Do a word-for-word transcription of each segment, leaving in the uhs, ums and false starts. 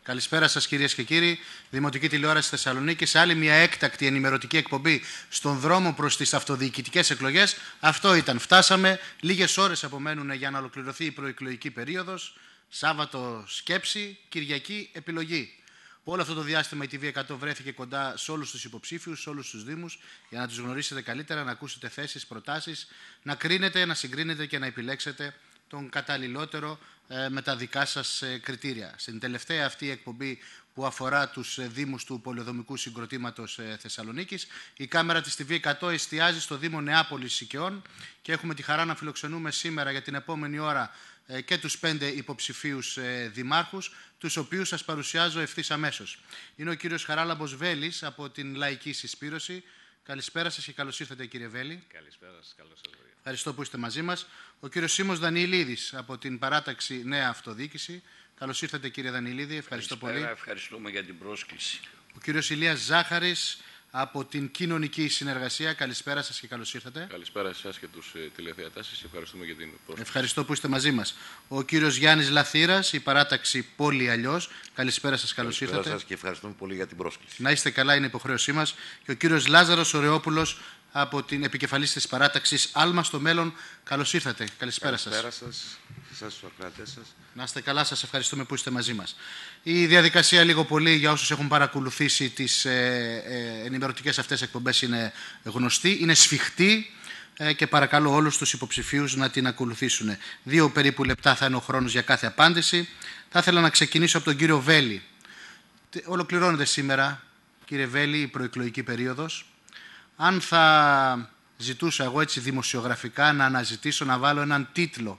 Καλησπέρα σας κυρίες και κύριοι. Δημοτική Τηλεόραση Θεσσαλονίκη, σε άλλη μια έκτακτη ενημερωτική εκπομπή στον δρόμο προς τις αυτοδιοικητικές εκλογές. Αυτό ήταν. Φτάσαμε. Λίγες ώρες απομένουν για να ολοκληρωθεί η προεκλογική περίοδος. Σάββατο σκέψη, Κυριακή επιλογή. Όλο αυτό το διάστημα η τι βι εκατό βρέθηκε κοντά σε όλους τους υποψήφιους, σε όλους τους δήμους, για να τους γνωρίσετε καλύτερα, να ακούσετε θέσεις, προτάσεις, να κρίνετε, να συγκρίνετε και να επιλέξετε τον καταλληλότερο ε, με τα δικά σας ε, κριτήρια. Στην τελευταία αυτή εκπομπή που αφορά τους ε, δήμους του πολεοδομικού συγκροτήματος ε, Θεσσαλονίκης, η κάμερα της τι βι εκατό εστιάζει στο Δήμο Νεάπολης Σικαιών και έχουμε τη χαρά να φιλοξενούμε σήμερα για την επόμενη ώρα ε, και τους πέντε υποψηφίους ε, δημάρχους, τους οποίους σας παρουσιάζω ευθύς αμέσως. Είναι ο κύριος Χαράλαμπος Βέλης από την Λαϊκή Συσπήρωση. Καλησπέρα σας και καλώς ήρθατε, κύριε Βέλη. Καλησπέρα σας, καλώς σας βρήκα. Ευχαριστώ που είστε μαζί μας. Ο κύριος Σίμος Δανιηλίδης από την παράταξη Νέα Αυτοδιοίκηση. Καλώς ήρθατε, κύριε Δανιηλίδη. Ευχαριστώ Καλησπέρα, πολύ. ευχαριστούμε για την πρόσκληση. Ο κύριος Ηλίας Ζάχαρης από την Κοινωνική Συνεργασία. Καλησπέρα σας και καλώς ήρθατε. Καλησπέρα σε εσάς και τους ε, τηλεθεατές σας. Ευχαριστούμε για την πρόσκληση. Ευχαριστώ που είστε μαζί μας. Ο κύριος Γιάννης Λαθήρας, η παράταξη Πόλη Αλλιώς. Καλησπέρα σας, καλώς Καλησπέρα ήρθατε. σας και ευχαριστούμε πολύ για την πρόσκληση. Να είστε καλά, είναι υποχρέωσή μας. Και ο κύριος Λάζαρος Ωρεόπουλος από την επικεφαλής της παράταξης Άλμα στο Μέλλον. καλώς ήρθατε. Καλησπέρα σας. Καλησπέρα σας, εσάς τους ακροατές σας. Να είστε καλά, σας ευχαριστούμε που είστε μαζί μας. Η διαδικασία λίγο πολύ για όσους έχουν παρακολουθήσει τις ε, ε, ενημερωτικές αυτές εκπομπές είναι γνωστή, είναι σφιχτή ε, και παρακαλώ όλους τους υποψηφίους να την ακολουθήσουν. Δύο περίπου λεπτά θα είναι ο χρόνος για κάθε απάντηση. Θα ήθελα να ξεκινήσω από τον κύριο Βέλη. Ολοκληρώνεται σήμερα, κύριε Βέλη, η προεκλογική περίοδος. Αν θα ζητούσα εγώ έτσι δημοσιογραφικά να αναζητήσω να βάλω έναν τίτλο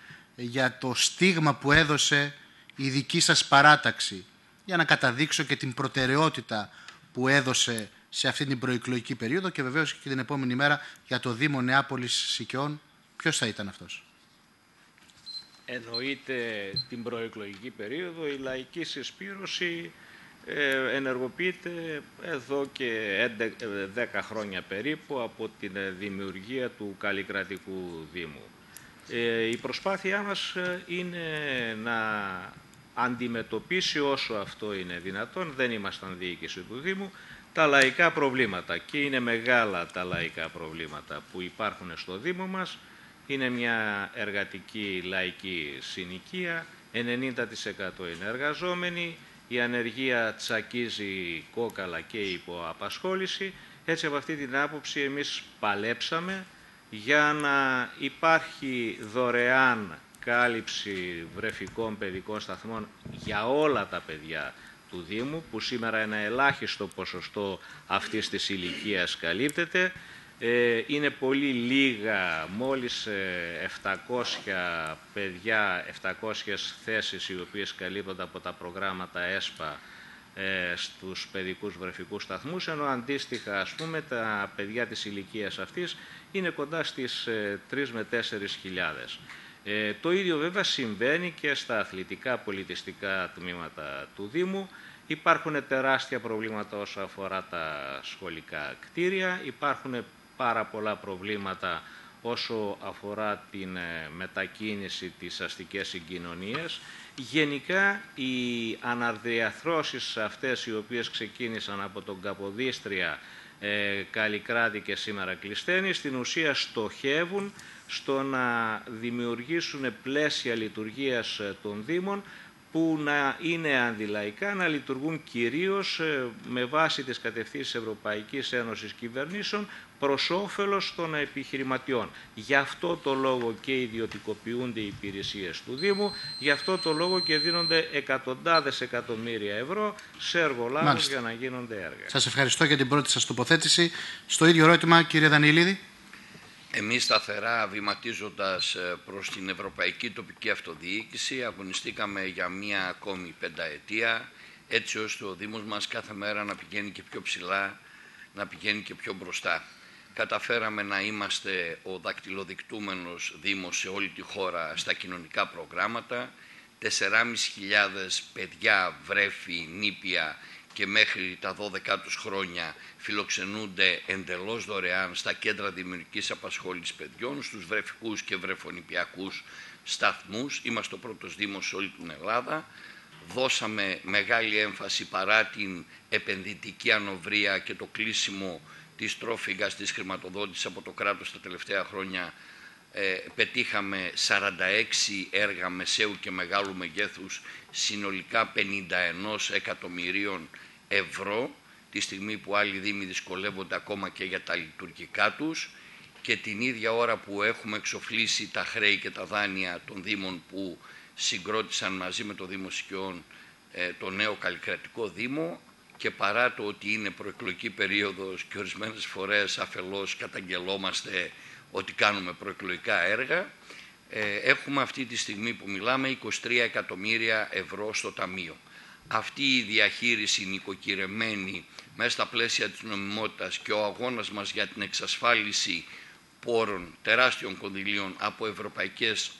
για το στίγμα που έδωσε η δική σας παράταξη, για να καταδείξω και την προτεραιότητα που έδωσε σε αυτή την προεκλογική περίοδο και βεβαίως και την επόμενη μέρα για το Δήμο Νεάπολης Σικαιών, ποιος θα ήταν αυτός? Εννοείται την προεκλογική περίοδο, η Λαϊκή Συσπήρωση ε, ενεργοποιείται εδώ και δέκα χρόνια περίπου από την δημιουργία του Καλλικρατικού Δήμου. Ε, η προσπάθειά μας είναι να αντιμετωπίσει όσο αυτό είναι δυνατόν, δεν ήμασταν διοίκηση του Δήμου, τα λαϊκά προβλήματα, και είναι μεγάλα τα λαϊκά προβλήματα που υπάρχουν στο Δήμο μας. Είναι μια εργατική λαϊκή συνοικία, ενενήντα τοις εκατό είναι εργαζόμενοι, η ανεργία τσακίζει κόκαλα και υποαπασχόληση. Έτσι, από αυτή την άποψη εμείς παλέψαμε για να υπάρχει δωρεάν κάλυψη βρεφικών παιδικών σταθμών για όλα τα παιδιά του Δήμου, που σήμερα ένα ελάχιστο ποσοστό αυτής της ηλικίας καλύπτεται. Είναι πολύ λίγα, μόλις επτακόσια παιδιά, επτακόσιες θέσεις οι οποίες καλύπτονται από τα προγράμματα ΕΣΠΑ στους παιδικούς βρεφικούς σταθμούς, ενώ αντίστοιχα, ας πούμε, τα παιδιά της ηλικίας αυτής είναι κοντά στις τρεις με τέσσερις χιλιάδες. Ε, το ίδιο βέβαια συμβαίνει και στα αθλητικά πολιτιστικά τμήματα του Δήμου. Υπάρχουν τεράστια προβλήματα όσο αφορά τα σχολικά κτίρια, υπάρχουν πάρα πολλά προβλήματα όσο αφορά την μετακίνηση της αστικές συγκοινωνίες. Γενικά, οι αναδιαρθρώσεις αυτές οι οποίες ξεκίνησαν από τον Καποδίστρια, ε, Καλλικράτη και σήμερα Κλεισθένη, στην ουσία στοχεύουν στο να δημιουργήσουν πλαίσια λειτουργίας των Δήμων που να είναι αντιλαϊκά, να λειτουργούν κυρίως με βάση τις κατευθύνσεις Ευρωπαϊκής Ένωσης κυβερνήσεων προς όφελος των επιχειρηματιών. Γι' αυτό το λόγο και ιδιωτικοποιούνται οι υπηρεσίες του Δήμου, γι' αυτό το λόγο και δίνονται εκατοντάδες εκατομμύρια ευρώ σε εργολάβους για να γίνονται έργα. Σας ευχαριστώ για την πρώτη σας τοποθέτηση. Στο ίδιο ερώτημα, κύριε Δανιηλίδη. Εμείς σταθερά βηματίζοντας προς την Ευρωπαϊκή Τοπική Αυτοδιοίκηση αγωνιστήκαμε για μία ακόμη πενταετία, έτσι ώστε ο Δήμος μας κάθε μέρα να πηγαίνει και πιο ψηλά, να πηγαίνει και πιο μπροστά. Καταφέραμε να είμαστε ο δακτυλοδεικτούμενος Δήμος σε όλη τη χώρα στα κοινωνικά προγράμματα, τεσσεράμισι χιλιάδες παιδιά, βρέφη, νήπια και μέχρι τα δώδεκα τους χρόνια φιλοξενούνται εντελώς δωρεάν στα κέντρα δημιουργικής απασχόλησης παιδιών, στους βρεφικούς και βρεφονηπιακούς σταθμούς. Είμαστε ο πρώτος Δήμος σε όλη την Ελλάδα. δώσαμε μεγάλη έμφαση παρά την επενδυτική ανοβρία και το κλείσιμο της τρόφιγγας της χρηματοδότησης από το κράτος τα τελευταία χρόνια. Ε, πετύχαμε σαράντα έξι έργα μεσαίου και μεγάλου μεγέθους, συνολικά πενήντα ένα εκατομμυρίων ευρώ, τη στιγμή που άλλοι δήμοι δυσκολεύονται ακόμα και για τα λειτουργικά τους, και την ίδια ώρα που έχουμε εξοφλήσει τα χρέη και τα δάνεια των δήμων που συγκρότησαν μαζί με το Δήμο Σικιών ε, το νέο καλλικρατικό δήμο, και παρά το ότι είναι προεκλογική περίοδος και ορισμένες φορές αφελώς καταγγελόμαστε ότι κάνουμε προεκλογικά έργα, ε, έχουμε αυτή τη στιγμή που μιλάμε είκοσι τρία εκατομμύρια ευρώ στο Ταμείο. Αυτή η διαχείριση νοικοκυρεμένη μέσα στα πλαίσια της νομιμότητας και ο αγώνας μας για την εξασφάλιση πόρων, τεράστιων κονδυλίων από ευρωπαϊκές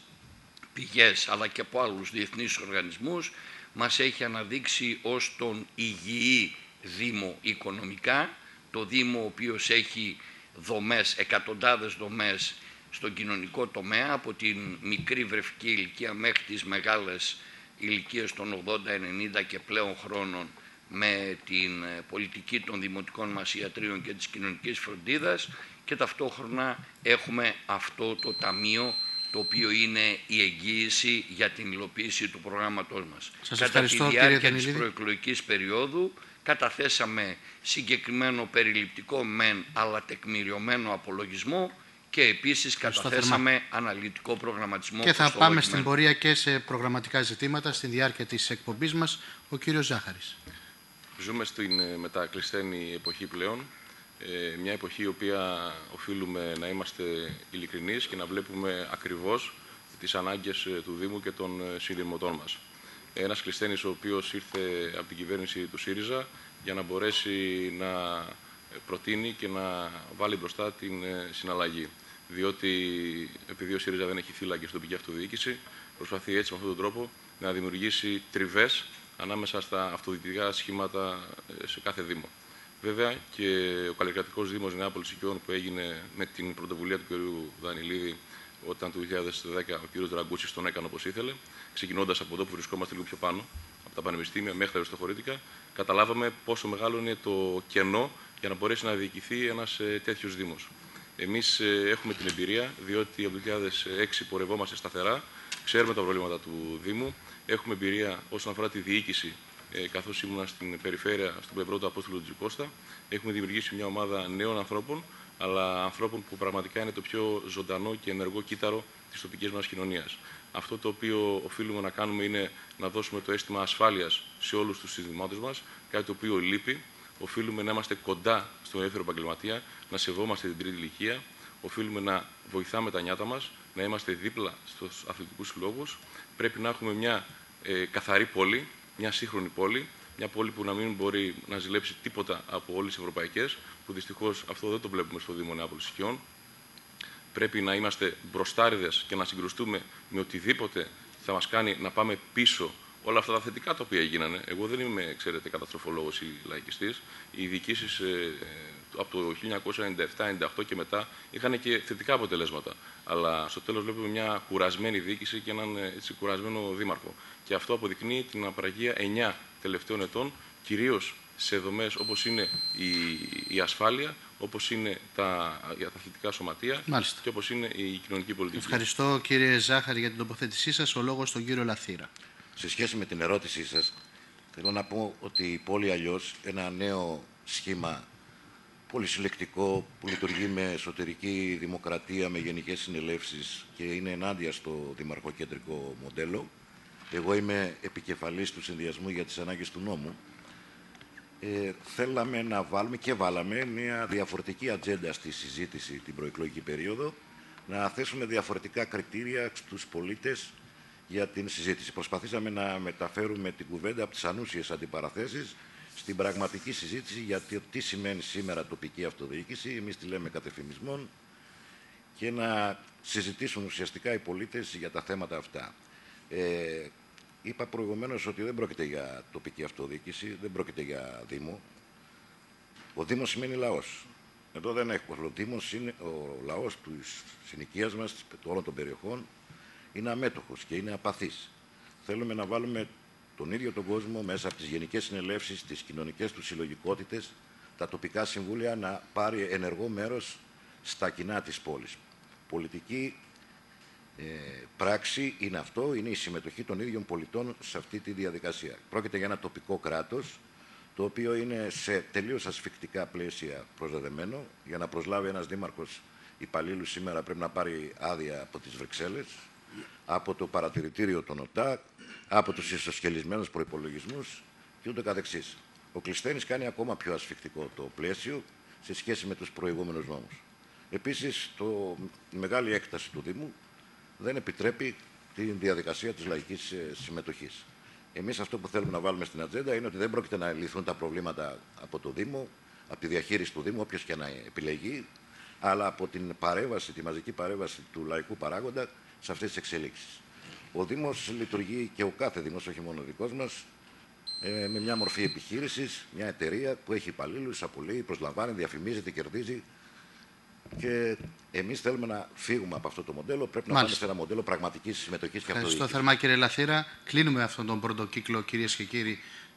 πηγές αλλά και από άλλους διεθνείς οργανισμούς μας έχει αναδείξει ως τον υγιή Δήμο οικονομικά, το Δήμο ο οποίος έχει δομές, εκατοντάδες δομές στον κοινωνικό τομέα, από την μικρή βρεφική ηλικία μέχρι τις μεγάλες ηλικίες των ογδόντα ενενήντα και πλέον χρόνων, με την πολιτική των δημοτικών μας ιατρίων και της κοινωνικής φροντίδας, και ταυτόχρονα έχουμε αυτό το ταμείο, το οποίο είναι η εγγύηση για την υλοποίηση του προγράμματός μας. Σας Κατά τη διάρκεια της Δανιλίδη. προεκλογικής περίοδου καταθέσαμε συγκεκριμένο περιληπτικό μεν αλλά τεκμηριωμένο απολογισμό, και επίσης καταθέσαμε θερμά. αναλυτικό προγραμματισμό. Και θα πάμε στην πορεία και σε προγραμματικά ζητήματα στη διάρκεια της εκπομπής μας. Ο κύριος Ζάχαρης. Ζούμε στην μετακλεισθένη εποχή πλέον. Ε, μια εποχή η οποία οφείλουμε να είμαστε ειλικρινείς και να βλέπουμε ακριβώς τις ανάγκες του Δήμου και των συνδημοτών μας. Ένας κλεισθένης ο οποίος ήρθε από την κυβέρνηση του ΣΥΡΙΖΑ για να μπορέσει να προτείνει και να βάλει μπροστά την συναλλαγή. Διότι επειδή ο ΣΥΡΙΖΑ δεν έχει θύλακες στην τοπική αυτοδιοίκηση, προσπαθεί έτσι με αυτόν τον τρόπο να δημιουργήσει τριβές ανάμεσα στα αυτοδιοικητικά σχήματα σε κάθε Δήμο. Βέβαια και ο καλλικρατικός Δήμος Νεάπολης Σικιών, που έγινε με την πρωτοβουλία του κ. Δανιλίδη, όταν το δύο χιλιάδες δέκα ο κ. Δραγκούτσης τον έκανε όπως ήθελε, ξεκινώντας από εδώ που βρισκόμαστε λίγο πιο πάνω, από τα πανεπιστήμια μέχρι τα αριστοχωρήτικα, καταλάβαμε πόσο μεγάλο είναι το κενό για να μπορέσει να διοικηθεί ένας ε, τέτοιος Δήμος. Εμείς ε, έχουμε την εμπειρία, διότι από το δύο χιλιάδες έξι πορευόμαστε σταθερά, ξέρουμε τα προβλήματα του Δήμου, έχουμε εμπειρία όσον αφορά τη διοίκηση. Ε, καθώς ήμουν στην περιφέρεια, στον πλευρό του Απόστολου Τζικώστα, έχουμε δημιουργήσει μια ομάδα νέων ανθρώπων, αλλά ανθρώπων που πραγματικά είναι το πιο ζωντανό και ενεργό κύτταρο της τοπικής μας κοινωνίας. Αυτό το οποίο οφείλουμε να κάνουμε είναι να δώσουμε το αίσθημα ασφάλειας σε όλους τους συνδημότες μας, κάτι το οποίο λείπει. Οφείλουμε να είμαστε κοντά στον ελεύθερο επαγγελματία, να σεβόμαστε την τρίτη ηλικία, οφείλουμε να βοηθάμε τα νιάτα μας, να είμαστε δίπλα στους αθλητικούς συλλόγους. Πρέπει να έχουμε μια ε, καθαρή πόλη, μια σύγχρονη πόλη, μια πόλη που να μην μπορεί να ζηλέψει τίποτα από όλες τις ευρωπαϊκές, που δυστυχώς αυτό δεν το βλέπουμε στο Δήμο Νεάπολης Σικιών. Πρέπει να είμαστε μπροστάριδες και να συγκρουστούμε με οτιδήποτε θα μας κάνει να πάμε πίσω όλα αυτά τα θετικά τα οποία έγιναν. Εγώ δεν είμαι, ξέρετε, καταστροφολόγος ή λαϊκιστής. Οι διοικήσεις ε, από το χίλια εννιακόσια ενενήντα επτά ενενήντα οκτώ και μετά είχαν και θετικά αποτελέσματα. Αλλά στο τέλος βλέπουμε μια κουρασμένη διοίκηση και έναν έτσι, κουρασμένο δήμαρχο. Και αυτό αποδεικνύει την απραγία εννιά τελευταίων ετών, κυρίως σε δομές όπως είναι η, η ασφάλεια, όπως είναι τα, τα αθλητικά σωματεία. Μάλιστα. Και όπως είναι η κοινωνική πολιτική. Ευχαριστώ κύριε Ζάχαρη για την τοποθέτησή σας. Ο λόγος στον κύριο Λαθήρα. Σε σχέση με την ερώτησή σας, θέλω να πω ότι η πόλη αλλιώς, ένα νέο σχήμα πολυσυλλεκτικό που λειτουργεί με εσωτερική δημοκρατία, με γενικές συνελεύσεις και είναι ενάντια στο δημαρχοκεντρικό μοντέλο. Εγώ είμαι επικεφαλής του συνδυασμού για τις ανάγκες του νόμου. Ε, θέλαμε να βάλουμε και βάλαμε μια διαφορετική ατζέντα στη συζήτηση την προεκλογική περίοδο, να θέσουμε διαφορετικά κριτήρια στους πολίτες για την συζήτηση. Προσπαθήσαμε να μεταφέρουμε την κουβέντα από τις ανούσιες αντιπαραθέσεις στην πραγματική συζήτηση για τι σημαίνει σήμερα τοπική αυτοδιοίκηση, εμείς τη λέμε κατεφημισμών, και να συζητήσουν ουσιαστικά οι πολίτες για τα θέματα αυτά. Ε, είπα προηγουμένως ότι δεν πρόκειται για τοπική αυτοδιοίκηση, δεν πρόκειται για Δήμο. Ο Δήμος σημαίνει λαός. Εδώ δεν έχουμε. Ο Δήμος είναι ο λαός της συνοικίας μας, όλων των περιοχών, είναι αμέτωχος και είναι απαθής. Θέλουμε να βάλουμε τον ίδιο τον κόσμο, μέσα από τις γενικές συνελεύσεις, τις κοινωνικές του συλλογικότητες, τα τοπικά συμβούλια να πάρει ενεργό μέρος στα κοινά της πόλης. Πολιτική ε, πράξη είναι αυτό, είναι η συμμετοχή των ίδιων πολιτών σε αυτή τη διαδικασία. Πρόκειται για ένα τοπικό κράτος, το οποίο είναι σε τελείως ασφικτικά πλαίσια προσδεδεμένο. Για να προσλάβει ένας δήμαρχος υπαλλήλου σήμερα πρέπει να πάρει άδεια από τις Βρυξέλλες, από το παρατηρητήριο των ΟΤΑ, από τους ισοσχελισμένους προϋπολογισμούς και ούτω καθεξής. Ο Κλεισθένης κάνει ακόμα πιο ασφικτικό το πλαίσιο σε σχέση με τους προηγούμενους νόμους. Επίσης, το, η μεγάλη έκταση του Δήμου δεν επιτρέπει τη διαδικασία της λαϊκής συμμετοχής. Εμείς αυτό που θέλουμε να βάλουμε στην ατζέντα είναι ότι δεν πρόκειται να λυθούν τα προβλήματα από το Δήμο, από τη διαχείριση του Δήμου, όποιος και να επιλεγεί, αλλά από την παρέμβαση, τη μαζική παρέμβαση του λαϊκού παράγοντα σε αυτές τις εξελίξεις. Ο Δήμος λειτουργεί, και ο κάθε Δήμος, όχι μόνο ο δικός μας, ε, με μια μορφή επιχείρησης, μια εταιρεία που έχει υπαλλήλους, απολύει, προσλαμβάνει, διαφημίζεται, κερδίζει. Και εμείς θέλουμε να φύγουμε από αυτό το μοντέλο. Πρέπει Μάλιστα. να πάμε σε ένα μοντέλο πραγματικής συμμετοχής και αυτοδιοίκησης. Ευχαριστώ θερμά, κύριε Λαθήρα. Κλείνουμε αυτόν τον πρώτο κύκλο, κυρίες και κύριοι,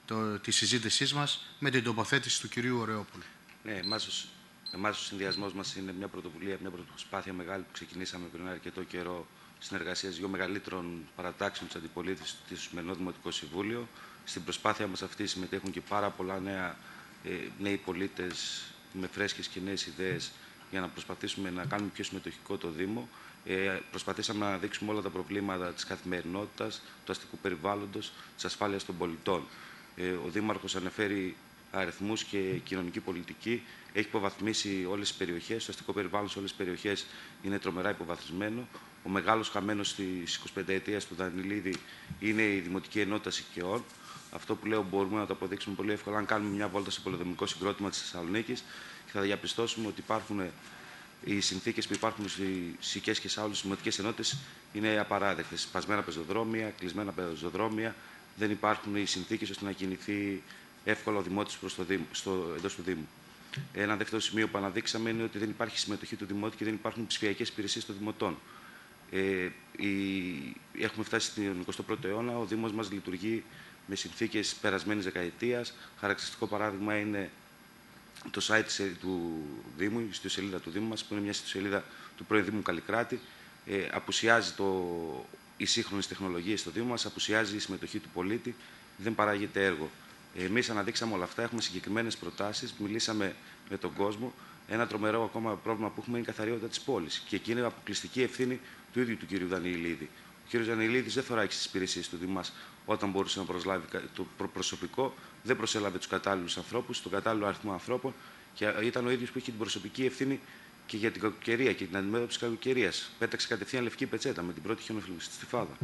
τη συζήτησή μας με την τοποθέτηση του κυρίου Ωρεόπουλου. Ναι, εμάς, εμάς ο συνδυασμός μας είναι μια πρωτοβουλία, μια προσπάθεια μεγάλη που ξεκινήσαμε πριν αρκετό καιρό, συνεργασίας δύο μεγαλύτερων παρατάξεων της αντιπολίτευσης του Σημερινό Δημοτικό Συμβούλιο. Στην προσπάθεια μας αυτή συμμετέχουν και πάρα πολλά νέα, ε, νέοι πολίτες με φρέσκες και νέες ιδέες για να προσπαθήσουμε να κάνουμε πιο συμμετοχικό το Δήμο. Ε, προσπαθήσαμε να δείξουμε όλα τα προβλήματα της καθημερινότητας, του αστικού περιβάλλοντος, της ασφάλειας των πολιτών. Ε, ο Δήμαρχος αναφέρει αριθμούς και κοινωνική πολιτική. Έχει υποβαθμίσει όλες τις περιοχές. Το αστικό περιβάλλον σε όλες τις περιοχές είναι τρομερά υποβαθμισμένο. Ο μεγάλος χαμένος της εικοσιπενταετίας του Δανειλίδη είναι η Δημοτική Ενότητα Σικαιών. Αυτό που λέω μπορούμε να το αποδείξουμε πολύ εύκολα αν κάνουμε μια βόλτα στο πολεοδομικό συγκρότημα της Θεσσαλονίκης και θα διαπιστώσουμε ότι υπάρχουν οι συνθήκες που υπάρχουν στις οικίες και σε άλλες δημοτικές ενότητες είναι απαράδεκτες. Σπασμένα πεζοδρόμια, κλεισμένα πεζοδρόμια, δεν υπάρχουν οι συνθήκες ώστε να κινηθεί εύκολα ο δημότης προς το Δήμο, στο, εντός του Δήμου. Ένα δεύτερο σημείο που αναδείξαμε είναι ότι δεν υπάρχει συμμετοχή του Δημότη και δεν υπάρχουν ψηφιακές υπηρεσίες των Δημοτών. Ε, η, έχουμε φτάσει στον εικοστό πρώτο αιώνα, ο Δήμος μας λειτουργεί με συνθήκες περασμένης δεκαετίας. Χαρακτηριστικό παράδειγμα είναι το site του Δήμου, η ιστοσελίδα του Δήμου μας, που είναι μια ιστοσελίδα του πρώην Δήμου Καλλικράτη. Ε, απουσιάζει το, οι σύγχρονες τεχνολογίες στο Δήμο μας, απουσιάζει η συμμετοχή του πολίτη, δεν παράγεται έργο. Εμείς αναδείξαμε όλα αυτά, έχουμε συγκεκριμένες προτάσεις, μιλήσαμε με τον κόσμο. Ένα τρομερό ακόμα πρόβλημα που έχουμε είναι η καθαριότητα της πόλης. Και εκεί είναι αποκλειστική ευθύνη του ίδιου του κ. Δανειλίδη. Ο κ. Δανειλίδης δεν θωράκισε τις υπηρεσίες του Δήμου μας όταν μπορούσε να προσλάβει το προσωπικό, δεν προσέλαβε τους κατάλληλους ανθρώπους, τον κατάλληλο αριθμό ανθρώπων και ήταν ο ίδιος που είχε την προσωπική ευθύνη και για την κακοκαιρία και την αντιμετώπιση της κακοκαιρίας. Πέταξε κατευθείαν λευκή πετσέτα με την πρώτη χιονοφυλακή στη Φάδα.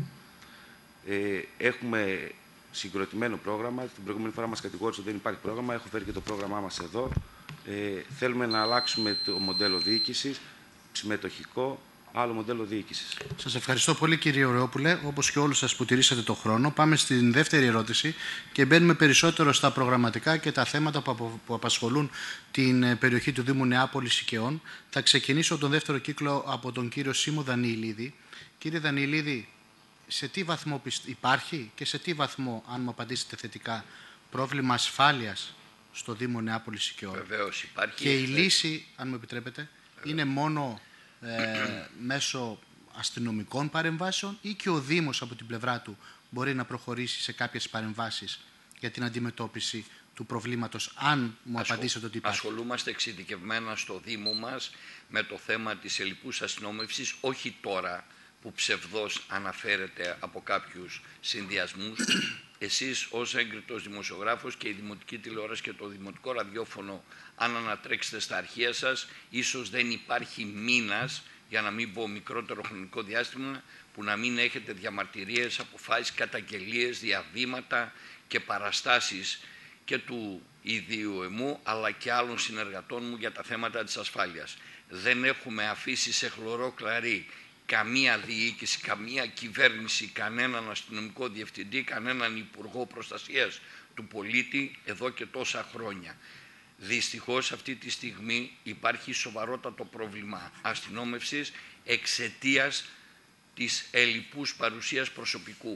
Ε, έχουμε συγκροτημένο πρόγραμμα. Την προηγούμενη φορά μας κατηγόρησε ότι δεν υπάρχει πρόγραμμα. Έχω φέρει και το πρόγραμμά μας εδώ. Ε, θέλουμε να αλλάξουμε το μοντέλο διοίκησης, συμμετοχικό, άλλο μοντέλο διοίκησης. Σας ευχαριστώ πολύ, κύριε Ωρεόπουλε, όπως και όλους σας που τηρήσατε το χρόνο. Πάμε στην δεύτερη ερώτηση και μπαίνουμε περισσότερο στα προγραμματικά και τα θέματα που, απο, που απασχολούν την περιοχή του Δήμου Νεάπολης Σικαιών. Θα ξεκινήσω τον δεύτερο κύκλο από τον κύριο Σίμω Δανειλίδη. Κύριε Δανειλίδη, σε τι βαθμό υπάρχει και σε τι βαθμό, αν μου απαντήσετε θετικά, πρόβλημα ασφάλειας στο Δήμο Νεάπολης Σικαιών? Βεβαίως υπάρχει. Και η λύση, αν μου επιτρέπετε, Βεβαίως. είναι μόνο ε, μέσω αστυνομικών παρεμβάσεων ή και ο Δήμος από την πλευρά του μπορεί να προχωρήσει σε κάποιες παρεμβάσεις για την αντιμετώπιση του προβλήματος, αν μου Ασχολ... απαντήσετε ότι υπάρχει? Ασχολούμαστε εξειδικευμένα στο Δήμο μας με το θέμα της ελλειπούς αστυνόμευσης, όχι τώρα που ψευδώς αναφέρεται από κάποιους συνδυασμούς. Εσείς ως έγκριτος δημοσιογράφος και η Δημοτική Τηλεόραση και το Δημοτικό Ραδιόφωνο, αν ανατρέξετε στα αρχεία σας, ίσως δεν υπάρχει μήνας, για να μην πω μικρότερο χρονικό διάστημα, που να μην έχετε διαμαρτυρίες, αποφάσεις, καταγγελίες, διαβήματα και παραστάσεις και του ιδίου εμού, αλλά και άλλων συνεργατών μου για τα θέματα της ασφάλειας. Δεν έχουμε αφήσει σε χλωρό κλαρί καμία διοίκηση, καμία κυβέρνηση, κανέναν αστυνομικό διευθυντή, κανέναν υπουργό προστασίας του πολίτη εδώ και τόσα χρόνια. Δυστυχώς αυτή τη στιγμή υπάρχει σοβαρότατο πρόβλημα αστυνόμευσης εξαιτίας της ελλειπούς παρουσίας προσωπικού.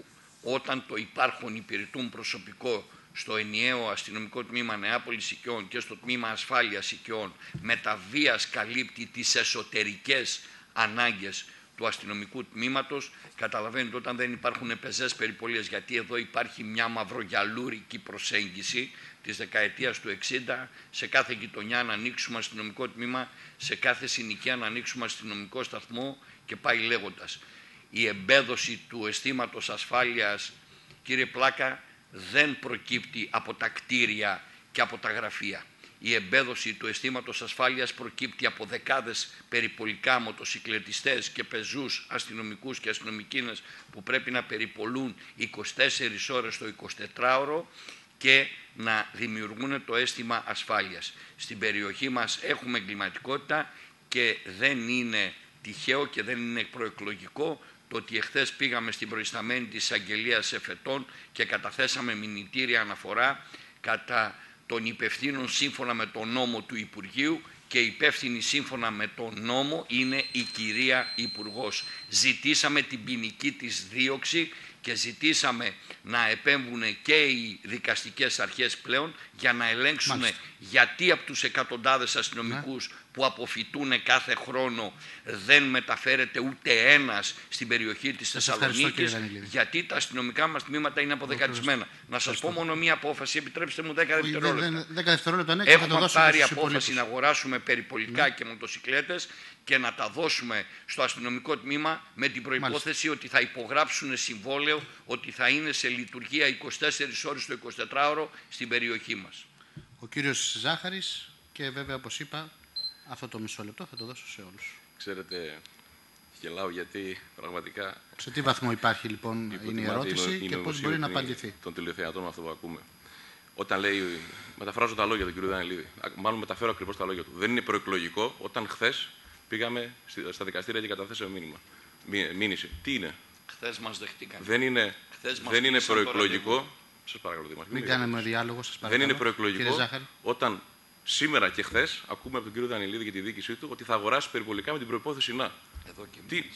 όταν το υπάρχον υπηρετούν προσωπικό στο ενιαίο αστυνομικό τμήμα Νεάπολης Οικειών και στο τμήμα ασφάλειας Οικειών με τα βίας καλύπτει τις εσωτερικές ανάγκες του αστυνομικού τμήματος. Καταλαβαίνετε, όταν δεν υπάρχουν πεζές περιπολίες, γιατί εδώ υπάρχει μια μαυρογιαλούρικη προσέγγιση της δεκαετίας του εξήντα, σε κάθε γειτονιά να ανοίξουμε αστυνομικό τμήμα, σε κάθε συνοικία να ανοίξουμε αστυνομικό σταθμό και πάει λέγοντας. Η εμπέδωση του αισθήματος ασφάλειας, κύριε Πλάκα, δεν προκύπτει από τα κτίρια και από τα γραφεία. Η εμπέδωση του αισθήματος ασφάλειας προκύπτει από δεκάδες περιπολικά μοτοσυκλετιστές και πεζούς αστυνομικούς και αστυνομικίνες που πρέπει να περιπολούν είκοσι τέσσερις ώρες το εικοσιτετράωρο και να δημιουργούν το αίσθημα ασφάλειας. Στην περιοχή μας έχουμε εγκληματικότητα και δεν είναι τυχαίο και δεν είναι προεκλογικό το ότι εχθές πήγαμε στην προϊσταμένη της εισαγγελίας εφετών και καταθέσαμε μηνυτήρια αναφορά κατά των υπευθύνων σύμφωνα με τον νόμο του Υπουργείου, και υπεύθυνη σύμφωνα με τον νόμο είναι η κυρία Υπουργός. Ζητήσαμε την ποινική της δίωξη και ζητήσαμε να επέμβουν και οι δικαστικές αρχές πλέον για να ελέγξουν Μάλιστα. γιατί από τους εκατοντάδες αστυνομικούς ναι. που αποφυτούν κάθε χρόνο δεν μεταφέρεται ούτε ένας στην περιοχή της Θεσσαλονίκης, γιατί τα αστυνομικά μας τμήματα είναι αποδεκατισμένα. Να σας πω μόνο μία απόφαση, επιτρέψτε μου δέκα δευτερόλεπτα. Ναι, έχουμε πάρει απόφαση να αγοράσουμε περιπολικά ναι. και μοτοσυκλέτες και να τα δώσουμε στο αστυνομικό τμήμα με την προϋπόθεση Μάλιστα. ότι θα υπογράψουν συμβόλαιο ότι θα είναι σε λειτουργία είκοσι τέσσερις ώρες το εικοσιτετράωρο στην περιοχή μας. Ο κύριος Ζάχαρης και βέβαια, όπως είπα, αυτό το μισό λεπτό θα το δώσω σε όλους. Ξέρετε, γελάω γιατί πραγματικά... Σε τι βαθμό υπάρχει λοιπόν είναι η ερώτηση είναι, και πώς μπορεί να απαντηθεί. Των τηλεθεατών με αυτό που ακούμε. Όταν λέει, μεταφράζω τα λόγια του κ. Δανειλίδη, μάλλον μεταφέρω ακριβώς τα λόγια του. Δεν είναι προεκλογικό όταν χθες πήγαμε στα δικαστήρια και καταθέσαμε μήνυμα. Μήνυση. Τι είναι. Χθες μας δεχτήκαν. Δεν είναι, δεν είναι προεκλογικό. Σας παρακαλώ, Δήμαρχε. Μην κάνουμε διάλογο, σας παρακαλώ. Δεν είναι προεκλογικό όταν σήμερα και χθες ακούμε από τον κύριο Δανειλίδη και τη διοίκησή του ότι θα αγοράσει περιπολικά με την προϋπόθεση να. Εδώ και Τι.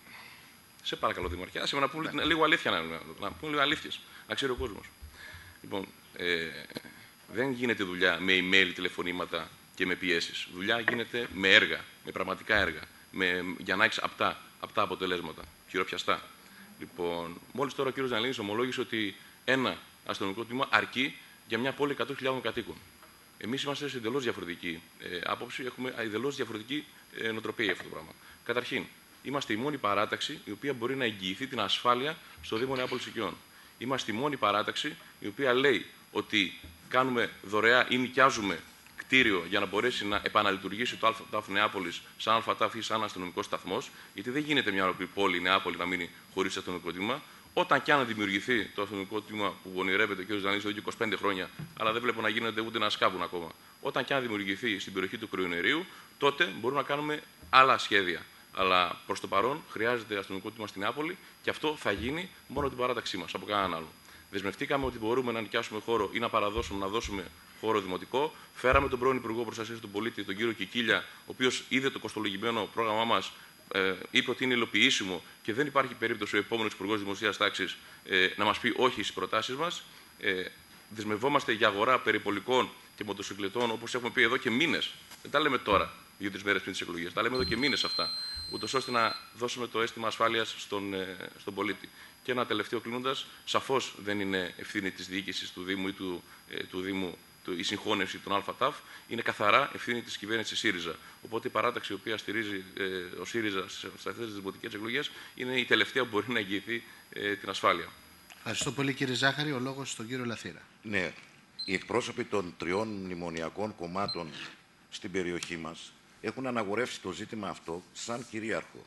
Σε παρακαλώ, Δήμαρχε. Άσε με να πούμε ναι. λίγο αλήθεια, να, να πούμε λίγο αλήθειες, να ξέρει ο κόσμος. Λοιπόν, ε, δεν γίνεται δουλειά με email, τηλεφωνήματα και με πιέσεις. Δουλειά γίνεται με έργα, με πραγματικά έργα, με, για να έχεις απτά, απτά αποτελέσματα, χειροπιαστά. Λοιπόν, μόλις τώρα ο κύριος Δανειλίδης ομολόγησε ότι ένα αστυνομικό τμήμα αρκεί για μια πόλη εκατό χιλιάδων κατοίκων. Εμείς είμαστε σε εντελώς διαφορετική ε, άποψη, έχουμε εντελώς διαφορετική ε, νοοτροπία για αυτό το πράγμα. Καταρχήν, είμαστε η μόνη παράταξη η οποία μπορεί να εγγυηθεί την ασφάλεια στο Δήμο Νεάπολης Οικειών. Είμαστε η μόνη παράταξη η οποία λέει ότι κάνουμε δωρεά ή νοικιάζουμε κτίριο για να μπορέσει να επαναλειτουργήσει το ΑΤΑΦ Νεάπολης σαν ΑΤΑΦ ή σαν αστυνομικό σταθμό, γιατί δεν γίνεται μια ολόκληρη πόλη η Νεάπολη να μείνει χωρίς αστυνομικό τμήμα. Όταν και αν δημιουργηθεί το αστυνομικό τμήμα που ονειρεύεται ο κ. Δανειλίδης εδώ και είκοσι πέντε χρόνια, αλλά δεν βλέπω να γίνεται ούτε να σκάβουν ακόμα. Όταν και αν δημιουργηθεί στην περιοχή του Κρυονερίου, τότε μπορούμε να κάνουμε άλλα σχέδια. Αλλά προς το παρόν χρειάζεται αστυνομικό τμήμα στην Νεάπολη και αυτό θα γίνει μόνο την παράταξή μας, από κανέναν άλλο. Δεσμευτήκαμε ότι μπορούμε να νοικιάσουμε χώρο ή να παραδώσουμε, να δώσουμε χώρο δημοτικό. Φέραμε τον πρώην Υπουργό Προστασίας του Πολίτη, τον κύριο Κικίλια, ο οποίος είδε το κοστολογημένο πρόγραμμά μας, ε, είπε ότι είναι υλοποιήσιμο και δεν υπάρχει περίπτωση ο επόμενος Υπουργός Δημοσίας Τάξης ε, να μας πει όχι στις προτάσεις μας. Ε, δεσμευόμαστε για αγορά περιπολικών και μοτοσυκλετών, όπως έχουμε πει εδώ και μήνες. Δεν τα λέμε τώρα, δύο-τρεις μέρες πριν τις εκλογές. Τα λέμε εδώ και μήνες αυτά, ούτως ώστε να δώσουμε το αίσθημα ασφάλειας στον, ε, στον πολίτη. Και ένα τελευταίο κλείνοντας, σαφώς δεν είναι ευθύνη της διοίκησης του Δήμου ή του, ε, του Δήμου του, η συγχώνευση των ΑΤΑΦ, είναι καθαρά ευθύνη της κυβέρνησης ΣΥΡΙΖΑ. Οπότε η παράταξη η οποία στηρίζει ε, ο ΣΥΡΙΖΑ σε αυτές τις δημοτικές εκλογές είναι η τελευταία που μπορεί να εγγυηθεί ε, την ασφάλεια. Ευχαριστώ πολύ, κύριε Ζάχαρη. Ο λόγος στον κύριο Λαθήρα. Ναι, οι εκπρόσωποι των τριών μνημονιακών κομμάτων στην περιοχή μας έχουν αναγορεύσει το ζήτημα αυτό σαν κυρίαρχο.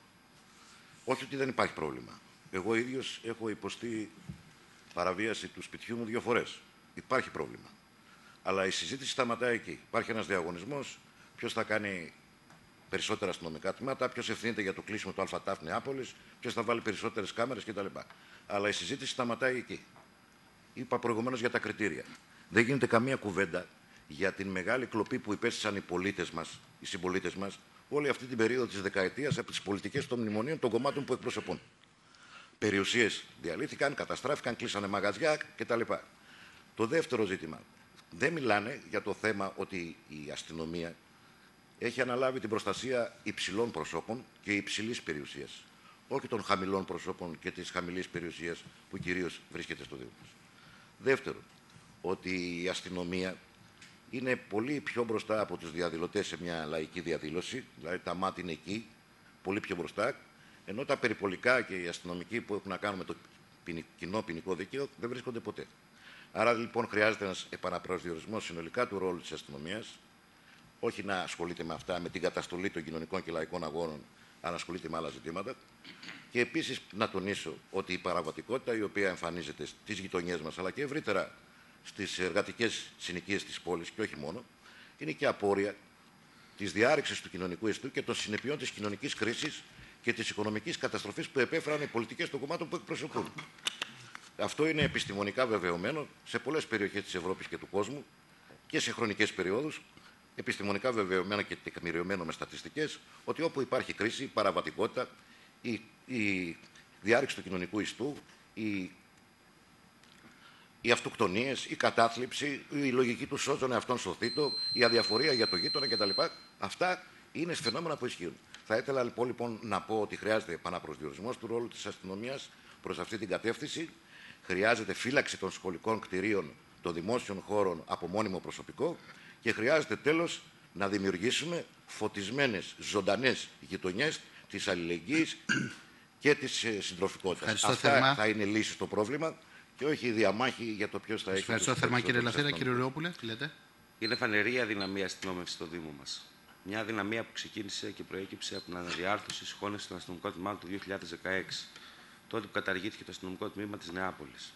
Όχι ότι δεν υπάρχει πρόβλημα. Εγώ ίδιος έχω υποστεί παραβίαση του σπιτιού μου δύο φορές. Υπάρχει πρόβλημα. Αλλά η συζήτηση σταματάει εκεί. Υπάρχει ένας διαγωνισμός. Ποιος θα κάνει περισσότερα αστυνομικά τμήματα, ποιος ευθύνεται για το κλείσιμο του ΑΤΑΦ Νεάπολης, ποιος θα βάλει περισσότερες κάμερες κτλ. Αλλά η συζήτηση σταματάει εκεί. Είπα προηγουμένως για τα κριτήρια. Δεν γίνεται καμία κουβέντα για την μεγάλη κλοπή που υπέστησαν οι πολίτες μας, οι συμπολίτες μας, όλη αυτή την περίοδο της δεκαετίας από τις πολιτικές των μνημονίων των κομμάτων που εκπροσωπούν. περιουσίες διαλύθηκαν, καταστράφηκαν, κλείσανε μαγαζιά κτλ. Το δεύτερο ζήτημα. Δεν μιλάνε για το θέμα ότι η αστυνομία έχει αναλάβει την προστασία υψηλών προσώπων και υψηλής περιουσίας. Όχι των χαμηλών προσώπων και της χαμηλής περιουσίας που κυρίως βρίσκεται στο Δήμο μας. Δεύτερον, ότι η αστυνομία είναι πολύ πιο μπροστά από τους διαδηλωτές σε μια λαϊκή διαδήλωση, δηλαδή τα μάτια είναι εκεί, πολύ πιο μπροστά, ενώ τα περιπολικά και οι αστυνομικοί που έχουν να κάνουν με το κοινό ποινικό δίκαιο δεν βρίσκονται ποτέ. Άρα λοιπόν χρειάζεται ένας επαναπροσδιορισμός συνολικά του ρόλου της αστυνομίας, όχι να ασχολείται με αυτά, με την καταστολή των κοινωνικών και λαϊκών αγώνων, αλλά να ασχολείται με άλλα ζητήματα. Και επίσης να τονίσω ότι η παραβατικότητα η οποία εμφανίζεται στις γειτονιές μας, αλλά και ευρύτερα στις εργατικές συνοικίες της πόλης και όχι μόνο, είναι και απόρρια της διάρρηξης του κοινωνικού ιστού και των συνεπειών της κοινωνικής κρίσης και της οικονομικής καταστροφής που επέφεραν οι πολιτικές των κομμάτων που εκπροσωπούν. Αυτό είναι επιστημονικά βεβαιωμένο σε πολλές περιοχές της Ευρώπης και του κόσμου και σε χρονικές περιόδους, επιστημονικά βεβαιωμένο και τεκμηριωμένο με στατιστικές, ότι όπου υπάρχει κρίση, παραβατικότητα, η, η διάρρηξη του κοινωνικού ιστού, η, οι αυτοκτονίες, η κατάθλιψη, η λογική του σώζων εαυτόν σωθήτω, η αδιαφορία για το γείτονα κτλ. Αυτά είναι φαινόμενα που ισχύουν. Θα ήθελα λοιπόν, λοιπόν να πω ότι χρειάζεται επαναπροσδιορισμός του ρόλου της αστυνομίας προς αυτή την κατεύθυνση. Χρειάζεται φύλαξη των σχολικών κτηρίων, των δημόσιων χώρων από μόνιμο προσωπικό και χρειάζεται τέλος να δημιουργήσουμε φωτισμένες, ζωντανές γειτονιές της αλληλεγγύης και της συντροφικότητας. Αυτά θερμά. Θα είναι λύση στο πρόβλημα και όχι η διαμάχη για το ποιος θα έχει. Ευχαριστώ θερμά κύριε Λαφέρα. Κύριε Ριόπουλε, τι λέτε? Είναι φανερή η αδυναμία αστυνόμευση στο Δήμο μας. Μια αδυναμία που ξεκίνησε και προέκυψε από την αναδιάρθρωση σχόλευση των αστυνομικών τμήματων του δύο χιλιάδες δεκαέξι, τότε που καταργήθηκε το αστυνομικό τμήμα της Νεάπολης.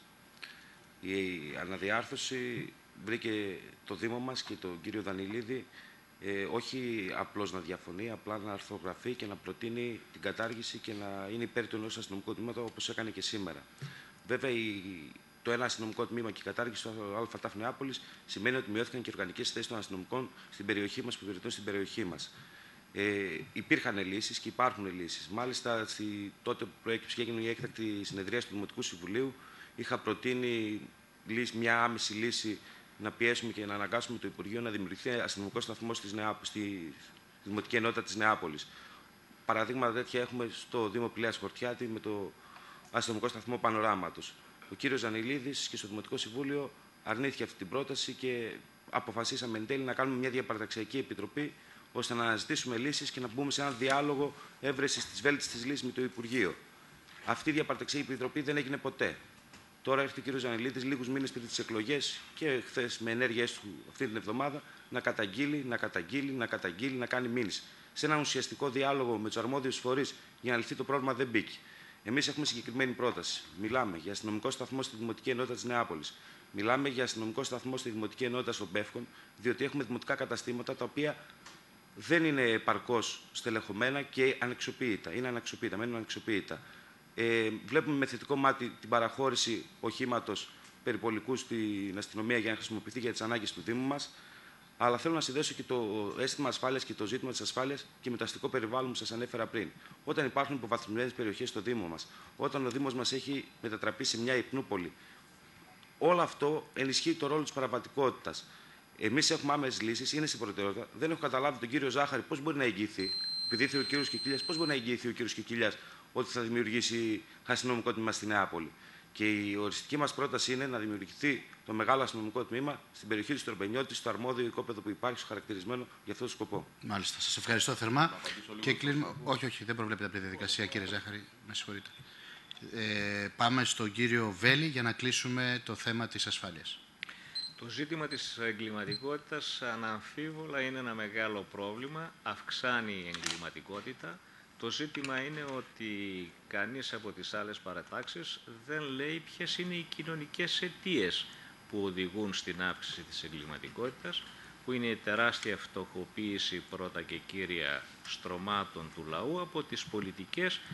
Η αναδιάρθρωση βρήκε το Δήμο μας και τον κύριο Δανειλίδη ε, όχι απλώς να διαφωνεί, απλά να αρθρογραφεί και να προτείνει την κατάργηση και να είναι υπέρ του ενός αστυνομικού τμήματος όπως έκανε και σήμερα. Βέβαια, η, το ένα αστυνομικό τμήμα και η κατάργηση του ΑΤΑΦ Νεάπολης σημαίνει ότι μειώθηκαν και οι οργανικές θέσεις των αστυνομικών στην περιοχή μας, που υπηρετούν στην περιοχή μας. Ε, υπήρχαν λύσεις και υπάρχουν λύσεις. Μάλιστα, στη, τότε που προέκυψε και έγινε η έκτακτη συνεδρία του Δημοτικού Συμβουλίου, είχα προτείνει λύση, μια άμεση λύση να πιέσουμε και να αναγκάσουμε το Υπουργείο να δημιουργηθεί αστυνομικό σταθμό στη Δημοτική Ενότητα της Νεάπολης. Παραδείγματα τέτοια έχουμε στο Δήμο Πηλαίας Χορτιάτη με το αστυνομικό σταθμό Πανοράματος. Ο κύριος Ζανιλίδης και στο Δημοτικό Συμβούλιο αρνήθηκε αυτή την πρόταση και αποφασίσαμε εν τέλει να κάνουμε μια διαπαραταξιακή επιτροπή ώστε να αναζητήσουμε λύσεις και να μπούμε σε έναν διάλογο έβρεσης της βέλτιστης λύσης με το Υπουργείο. Αυτή η διαπαραταξιακή επιτροπή δεν έγινε ποτέ. Τώρα έρχεται ο κύριος Ζανιλίδης λίγους μήνες πριν τις εκλογές και χθες με ενέργειές του αυτή την εβδομάδα να καταγγείλει, να καταγγείλει, να καταγγείλει, να κάνει μήνυση. Σε έναν ουσιαστικό διάλογο με τους αρμόδιους φορείς για να λυθεί το πρόβλημα δεν μπήκε. Εμείς έχουμε συγκεκριμένη πρόταση. Μιλάμε για αστυνομικό σταθμό στη Δημοτική Ενότητα της Νεάπολης. Μιλάμε για αστυνομικό σταθμό στη Δημοτική Ενότητα των Πεύκων, διότι έχουμε δημοτικά καταστήματα τα οποία δεν είναι επαρκώς στελεχωμένα και ανεξοποίητα. Είναι αναξοποίητα, μένουν ανεξοποίητα. Ε, βλέπουμε με θετικό μάτι την παραχώρηση οχήματος περιπολικού στην αστυνομία για να χρησιμοποιηθεί για τις ανάγκες του Δήμου μας. Αλλά θέλω να συνδέσω και το αίσθημα ασφάλειας και το ζήτημα της ασφάλειας και με το αστικό περιβάλλον που σας ανέφερα πριν. Όταν υπάρχουν υποβαθμισμένες περιοχές στο Δήμο μας, όταν ο Δήμος μας έχει μετατραπεί σε μια υπνούπολη, όλο αυτό ενισχύει το ρόλο της παραβατικότητας. Εμείς έχουμε άμεσες λύσεις, είναι στην προτεραιότητα. Δεν έχω καταλάβει τον κύριο Ζάχαρη πώς μπορεί να εγγυηθεί, επειδή ήρθε ο κύριος Κικίλιας, πώς μπορεί να εγγυηθεί ο κύριος Κικίλιας ότι θα δημιουργήσει αστυνομικό τμήμα στη Νεάπολη. Και η οριστική μας πρόταση είναι να δημιουργηθεί το μεγάλο αστυνομικό τμήμα στην περιοχή του Στροπενιώτη, στο αρμόδιο οικόπεδο που υπάρχει, στο χαρακτηρισμένο για αυτό το σκοπό. Μάλιστα. Σας ευχαριστώ θερμά. Και κλείνουμε... Όχι, όχι, δεν προβλέπεται από τη διαδικασία, κύριε Ζάχαρη. Με συγχωρείτε. Ε, πάμε στον κύριο Βέλη για να κλείσουμε το θέμα της ασφάλειας. Το ζήτημα της εγκληματικότητας αναμφίβολα είναι ένα μεγάλο πρόβλημα, αυξάνει η εγκληματικότητα. Το ζήτημα είναι ότι κανείς από τις άλλες παρατάξεις δεν λέει ποιες είναι οι κοινωνικές αιτίες που οδηγούν στην αύξηση της εγκληματικότητας, που είναι η τεράστια φτωχοποίηση πρώτα και κύρια στρωμάτων του λαού από τις πολιτικές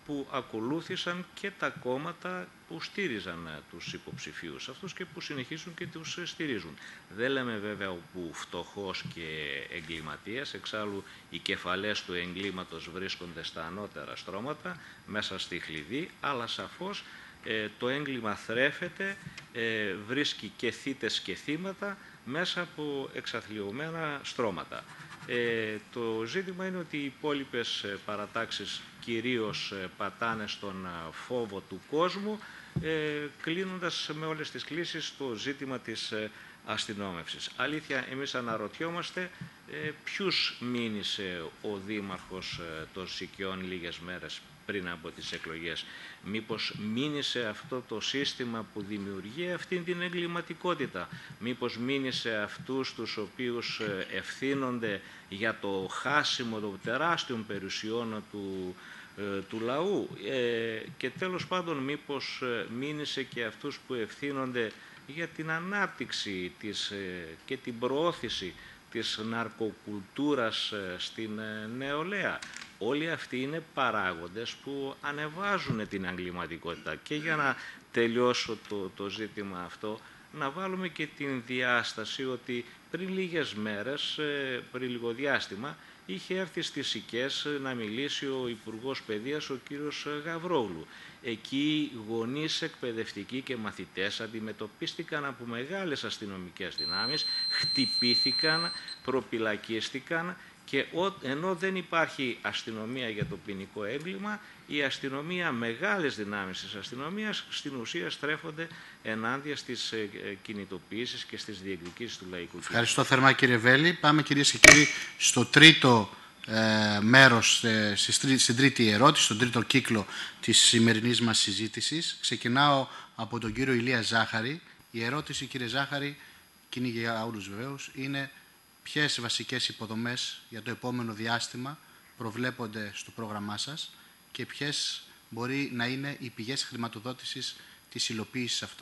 που ακολούθησαν και τα κόμματα που στήριζαν τους υποψηφίους αυτούς και που συνεχίζουν και τους στηρίζουν. Δεν λέμε βέβαια που φτωχός και εγκληματίας, εξάλλου οι κεφαλές του εγκλήματος βρίσκονται στα ανώτερα στρώματα, μέσα στη χλειδί, αλλά σαφώς ε, το έγκλημα θρέφεται, ε, βρίσκει και θύτες και θύματα μέσα από εξαθλιωμένα στρώματα. Ε, το ζήτημα είναι ότι οι υπόλοιπες παρατάξεις κυρίως πατάνε στον φόβο του κόσμου, ε, κλείνοντας με όλες τις κλήσεις το ζήτημα της αστυνόμευσης. Αλήθεια, εμείς αναρωτιόμαστε ε, ποιους μήνυσε ο Δήμαρχος των Σικιών λίγες μέρες πριν από τις εκλογές. Μήπως μήνυσε αυτό το σύστημα που δημιουργεί αυτή την εγκληματικότητα. Μήπως μήνυσε αυτούς τους οποίους ευθύνονται για το χάσιμο των τεράστιων περιουσιών του, ε, του λαού. Ε, και τέλος πάντων μήπως μήνυσε και αυτούς που ευθύνονται για την ανάπτυξη της, ε, και την προώθηση της ναρκοκουλτούρας ε, στην ε, νεολαία. Όλοι αυτοί είναι παράγοντες που ανεβάζουν την εγκληματικότητα. Και για να τελειώσω το, το ζήτημα αυτό, να βάλουμε και την διάσταση ότι πριν λίγες μέρες, πριν λίγο διάστημα, είχε έρθει στις Σικές να μιλήσει ο Υπουργός Παιδείας, ο κύριος Γαβρόγλου. Εκεί γονείς, εκπαιδευτικοί και μαθητές αντιμετωπίστηκαν από μεγάλες αστυνομικές δυνάμεις, χτυπήθηκαν, προπυλακίστηκαν, και ενώ δεν υπάρχει αστυνομία για το ποινικό έγκλημα, η αστυνομία, μεγάλες δυνάμεις της αστυνομίας, στην ουσία στρέφονται ενάντια στις κινητοποιήσεις και στις διεκδικήσεις του λαϊκού κοινού. Ευχαριστώ θερμά, κύριε Βέλη. Πάμε, κυρίες και κύριοι, στο τρίτο ε, μέρος, ε, στην τρίτη ερώτηση, στον τρίτο κύκλο της σημερινής μας συζήτησης. Ξεκινάω από τον κύριο Ηλία Ζάχαρη. Η ερώτηση, κύριε Ζάχαρη, και είναι για όλους βεβαίως, είναι: ποιες βασικές υποδομές για το επόμενο διάστημα προβλέπονται στο πρόγραμμά σας και ποιες μπορεί να είναι οι πηγές χρηματοδότησης της υλοποίησης αυτών?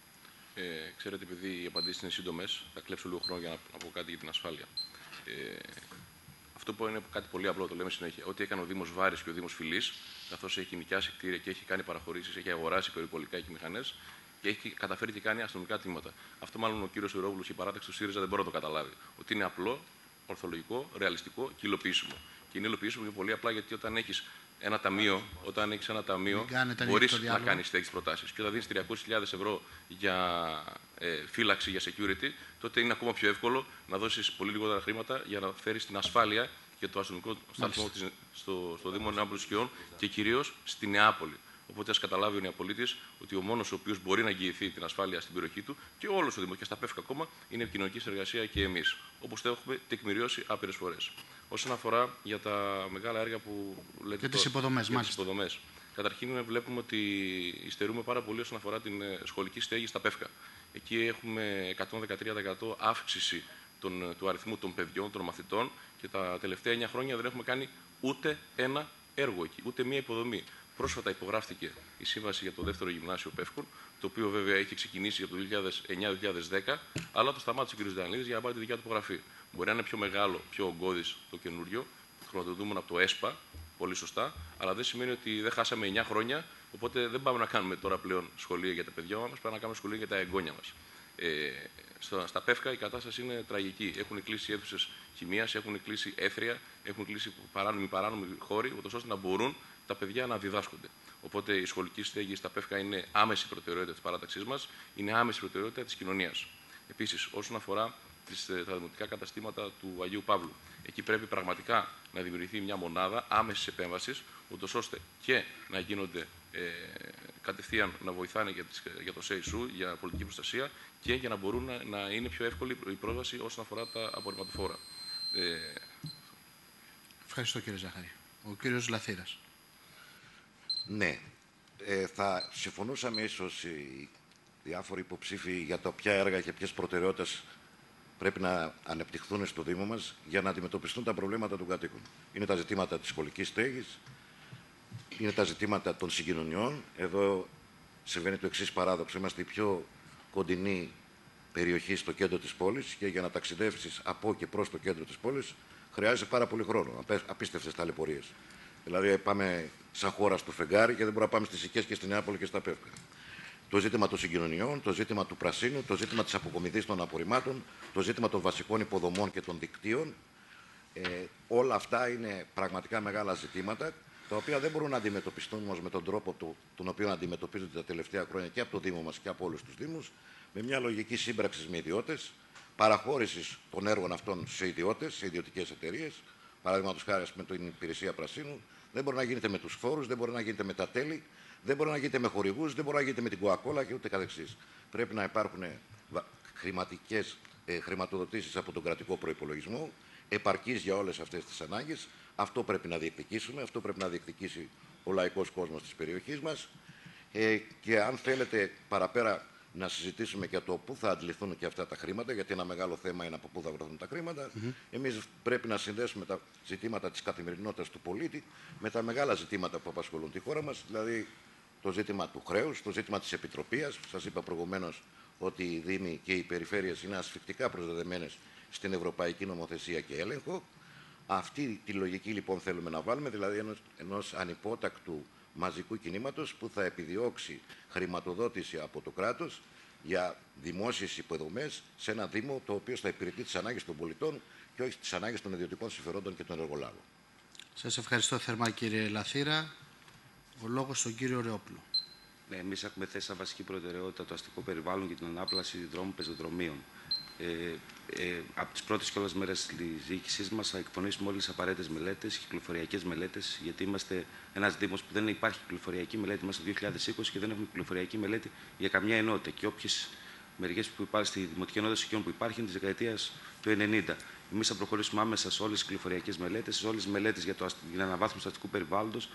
Ε, ξέρετε, επειδή οι απαντήσεις είναι σύντομες, θα κλέψω λίγο χρόνο για να πω κάτι για την ασφάλεια. Ε, αυτό που είναι κάτι πολύ απλό, το λέμε συνέχεια. Ό,τι έκανε ο Δήμος Βάρης και ο Δήμος Φυλής, καθώς έχει νοικιάσει κτίρια και έχει κάνει παραχωρήσεις, έχει αγοράσει περιπολικά και μηχανές και έχει καταφέρει και κάνει αστυνομικά τμήματα. Αυτό μάλλον ο κύριος Ιερόπουλος και η παράταξη του ΣΥΡΙΖΑ δεν μπορεί να το καταλάβει. Ότι είναι απλό, ορθολογικό, ρεαλιστικό και υλοποιήσιμο. Και είναι υλοποιήσιμο και πολύ απλά, γιατί όταν έχεις ένα ταμείο, όταν έχεις ένα ταμείο, μπορείς να κάνεις τέτοιες προτάσεις. Και όταν δίνεις τριακόσιες χιλιάδες ευρώ για ε, φύλαξη, για security, τότε είναι ακόμα πιο εύκολο να δώσεις πολύ λιγότερα χρήματα για να φέρεις την ασφάλεια και το αστυνομικό σταθμό στο, στο Δήμο Νεάπολης Σκιών και κυρίως στη Νεάπολη. Οπότε ας καταλάβει ο νεαπολίτης ότι ο μόνος ο οποίος μπορεί να εγγυηθεί την ασφάλεια στην περιοχή του και όλος ο Δήμος και στα ΠΕΦΚ ακόμα είναι η κοινωνική συνεργασία και εμείς. Όπως το έχουμε τεκμηριώσει άπειρες φορές. Όσον αφορά για τα μεγάλα έργα που λέτε. Για τις υποδομές, για τις υποδομές. Καταρχήν, βλέπουμε ότι υστερούμε πάρα πολύ όσον αφορά την σχολική στέγη στα ΠΕΦΚΑ. Εκεί έχουμε εκατόν δεκατρία τοις εκατό αύξηση των, του αριθμού των παιδιών, των μαθητών και τα τελευταία εννιά χρόνια δεν έχουμε κάνει ούτε ένα έργο εκεί, ούτε μία υποδομή. Πρόσφατα υπογράφτηκε η σύμβαση για το δεύτερο γυμνάσιο ΠΕΦΚΟΝ, το οποίο βέβαια έχει ξεκινήσει από το δύο χιλιάδες εννιά δύο χιλιάδες δέκα, αλλά το σταμάτησε ο κ. Δανείδης για να πάρει τη δικιά του υπογραφή. Μπορεί να είναι πιο μεγάλο, πιο ογκώδης το καινούριο, χρηματοδοτούμενο από το ΕΣΠΑ, πολύ σωστά, αλλά δεν σημαίνει ότι δεν χάσαμε εννιά χρόνια, οπότε δεν πάμε να κάνουμε τώρα πλέον σχολεία για τα παιδιά μας, πάμε να κάνουμε σχολεία για τα εγγόνια μας. Ε, στα, στα ΠΕΦΚΑ η κατάσταση είναι τραγική. Έχουν κλείσει αίθουσες χημείας, έχουν κλείσει έθρια, έχουν κλείσει παράνομοι, παράνομοι χώροι, ώστε να μπορούν τα παιδιά να διδάσκονται. Οπότε η σχολική στέγη στα ΠΕΦΚΑ είναι άμεση προτεραιότητα της παράταξής μας, είναι άμεση προτεραιότητα της κοινωνίας. Επίσης, όσον αφορά τις, τα δημοτικά καταστήματα του Αγίου Παύλου, εκεί πρέπει πραγματικά να δημιουργηθεί μια μονάδα άμεσης επέμβασης, ούτως ώστε και να γίνονται ε, κατευθείαν να βοηθάνε για, τις, για το ΣΕΙΣΟΥ, για πολιτική προστασία και για να μπορούν να, να είναι πιο εύκολη η πρόσβαση όσον αφορά τα απορριμματοφόρα. Ε... Ευχαριστώ, κύριε Ζαχαρή. Ο κύριος Λαθήρας. Ναι. Ε, θα συμφωνούσαμε ίσως οι διάφοροι υποψήφοι για τα ποια έργα και ποιες προτεραιότητες πρέπει να ανεπτυχθούν στο Δήμο μας για να αντιμετωπιστούν τα προβλήματα των κατοίκων. Είναι τα ζητήματα της σχολικής στέγης, είναι τα ζητήματα των συγκοινωνιών. Εδώ συμβαίνει το εξής παράδοξο. Είμαστε η πιο κοντινή περιοχή στο κέντρο της πόλης και για να ταξιδεύσεις από και προς το κέντρο της πόλης χρειάζεται πάρα πολύ χρόνο, απίστευτες ταλαιπωρίες. Δηλαδή πάμε σαν χώρα στο φεγγάρι και δεν μπορούμε να πάμε στις Σικές και στην Νεάπολη και στα Πεύκα. Το ζήτημα των συγκοινωνιών, το ζήτημα του πρασίνου, το ζήτημα της αποκομιδής των απορριμμάτων, το ζήτημα των βασικών υποδομών και των δικτύων. Ε, όλα αυτά είναι πραγματικά μεγάλα ζητήματα, τα οποία δεν μπορούν να αντιμετωπιστούν όμως με τον τρόπο του, τον οποίο αντιμετωπίζονται τα τελευταία χρόνια και από το Δήμο μας και από όλους τους Δήμους, με μια λογική σύμπραξη με ιδιώτες, παραχώρησης των έργων αυτών σε ιδιώτες, σε ιδιωτικές εταιρείες. Παραδείγματος χάρη με την υπηρεσία πρασίνου, δεν μπορεί να γίνεται με τους φόρους, δεν μπορεί να γίνεται με τα τέλη, δεν μπορεί να γίνεται με χορηγούς, δεν μπορεί να γίνεται με την Coca-Cola και ούτε καθεξής. Πρέπει να υπάρχουν χρηματικές ε, χρηματοδοτήσεις από τον κρατικό προϋπολογισμό, επαρκής για όλες αυτές τις ανάγκες. Αυτό πρέπει να διεκδικήσουμε, αυτό πρέπει να διεκδικήσει ο λαϊκός κόσμος της περιοχής μας. Ε, και αν θέλετε παραπέρα να συζητήσουμε για το πού θα αντληθούν και αυτά τα χρήματα, γιατί ένα μεγάλο θέμα είναι από πού θα βρεθούν τα χρήματα. Mm-hmm. Εμείς πρέπει να συνδέσουμε τα ζητήματα της καθημερινότητας του πολίτη με τα μεγάλα ζητήματα που απασχολούν τη χώρα μας, δηλαδή το ζήτημα του χρέους, το ζήτημα της επιτροπίας. Σας είπα προηγουμένως ότι οι Δήμοι και οι περιφέρειες είναι ασφικτικά προσδεδεμένες στην ευρωπαϊκή νομοθεσία και έλεγχο. Αυτή τη λογική λοιπόν θέλουμε να βάλουμε, δηλαδή ενός, ενός ανυπότακτου μαζικού κινήματος που θα επιδιώξει χρηματοδότηση από το κράτος για δημόσιες υποδομές σε ένα Δήμο το οποίο θα υπηρετεί τις ανάγκες των πολιτών και όχι τις ανάγκες των ιδιωτικών συμφερόντων και των εργολάβων. Σας ευχαριστώ θερμά κύριε Λαθήρα. Ο λόγος στον κύριο Ρεόπουλο. Ναι, εμείς έχουμε θέσει σαν βασική προτεραιότητα το αστικό περιβάλλον και την ανάπλαση δρόμων πεζοδρομίων. Ε, ε, από τις πρώτες κιόλας μέρες της διοίκησής μας θα εκπονήσουμε όλες τις απαραίτητες μελέτες, κυκλοφοριακές μελέτες, γιατί είμαστε ένας Δήμος που δεν υπάρχει κυκλοφοριακή μελέτη, είμαστε το δύο χιλιάδες είκοσι και δεν έχουμε κυκλοφοριακή μελέτη για καμιά ενότητα. Και όποιες μεριές που υπάρχουν στη Δημοτική Ενότητα Σικιών που υπάρχουν της δεκαετίας του ενενήντα. Εμείς θα προχωρήσουμε άμεσα σε όλες τις κυκλοφοριακές μελέτες, σε όλες τις μελέτες για, το, για την αναβάθμιση του αστικού περιβάλλοντος.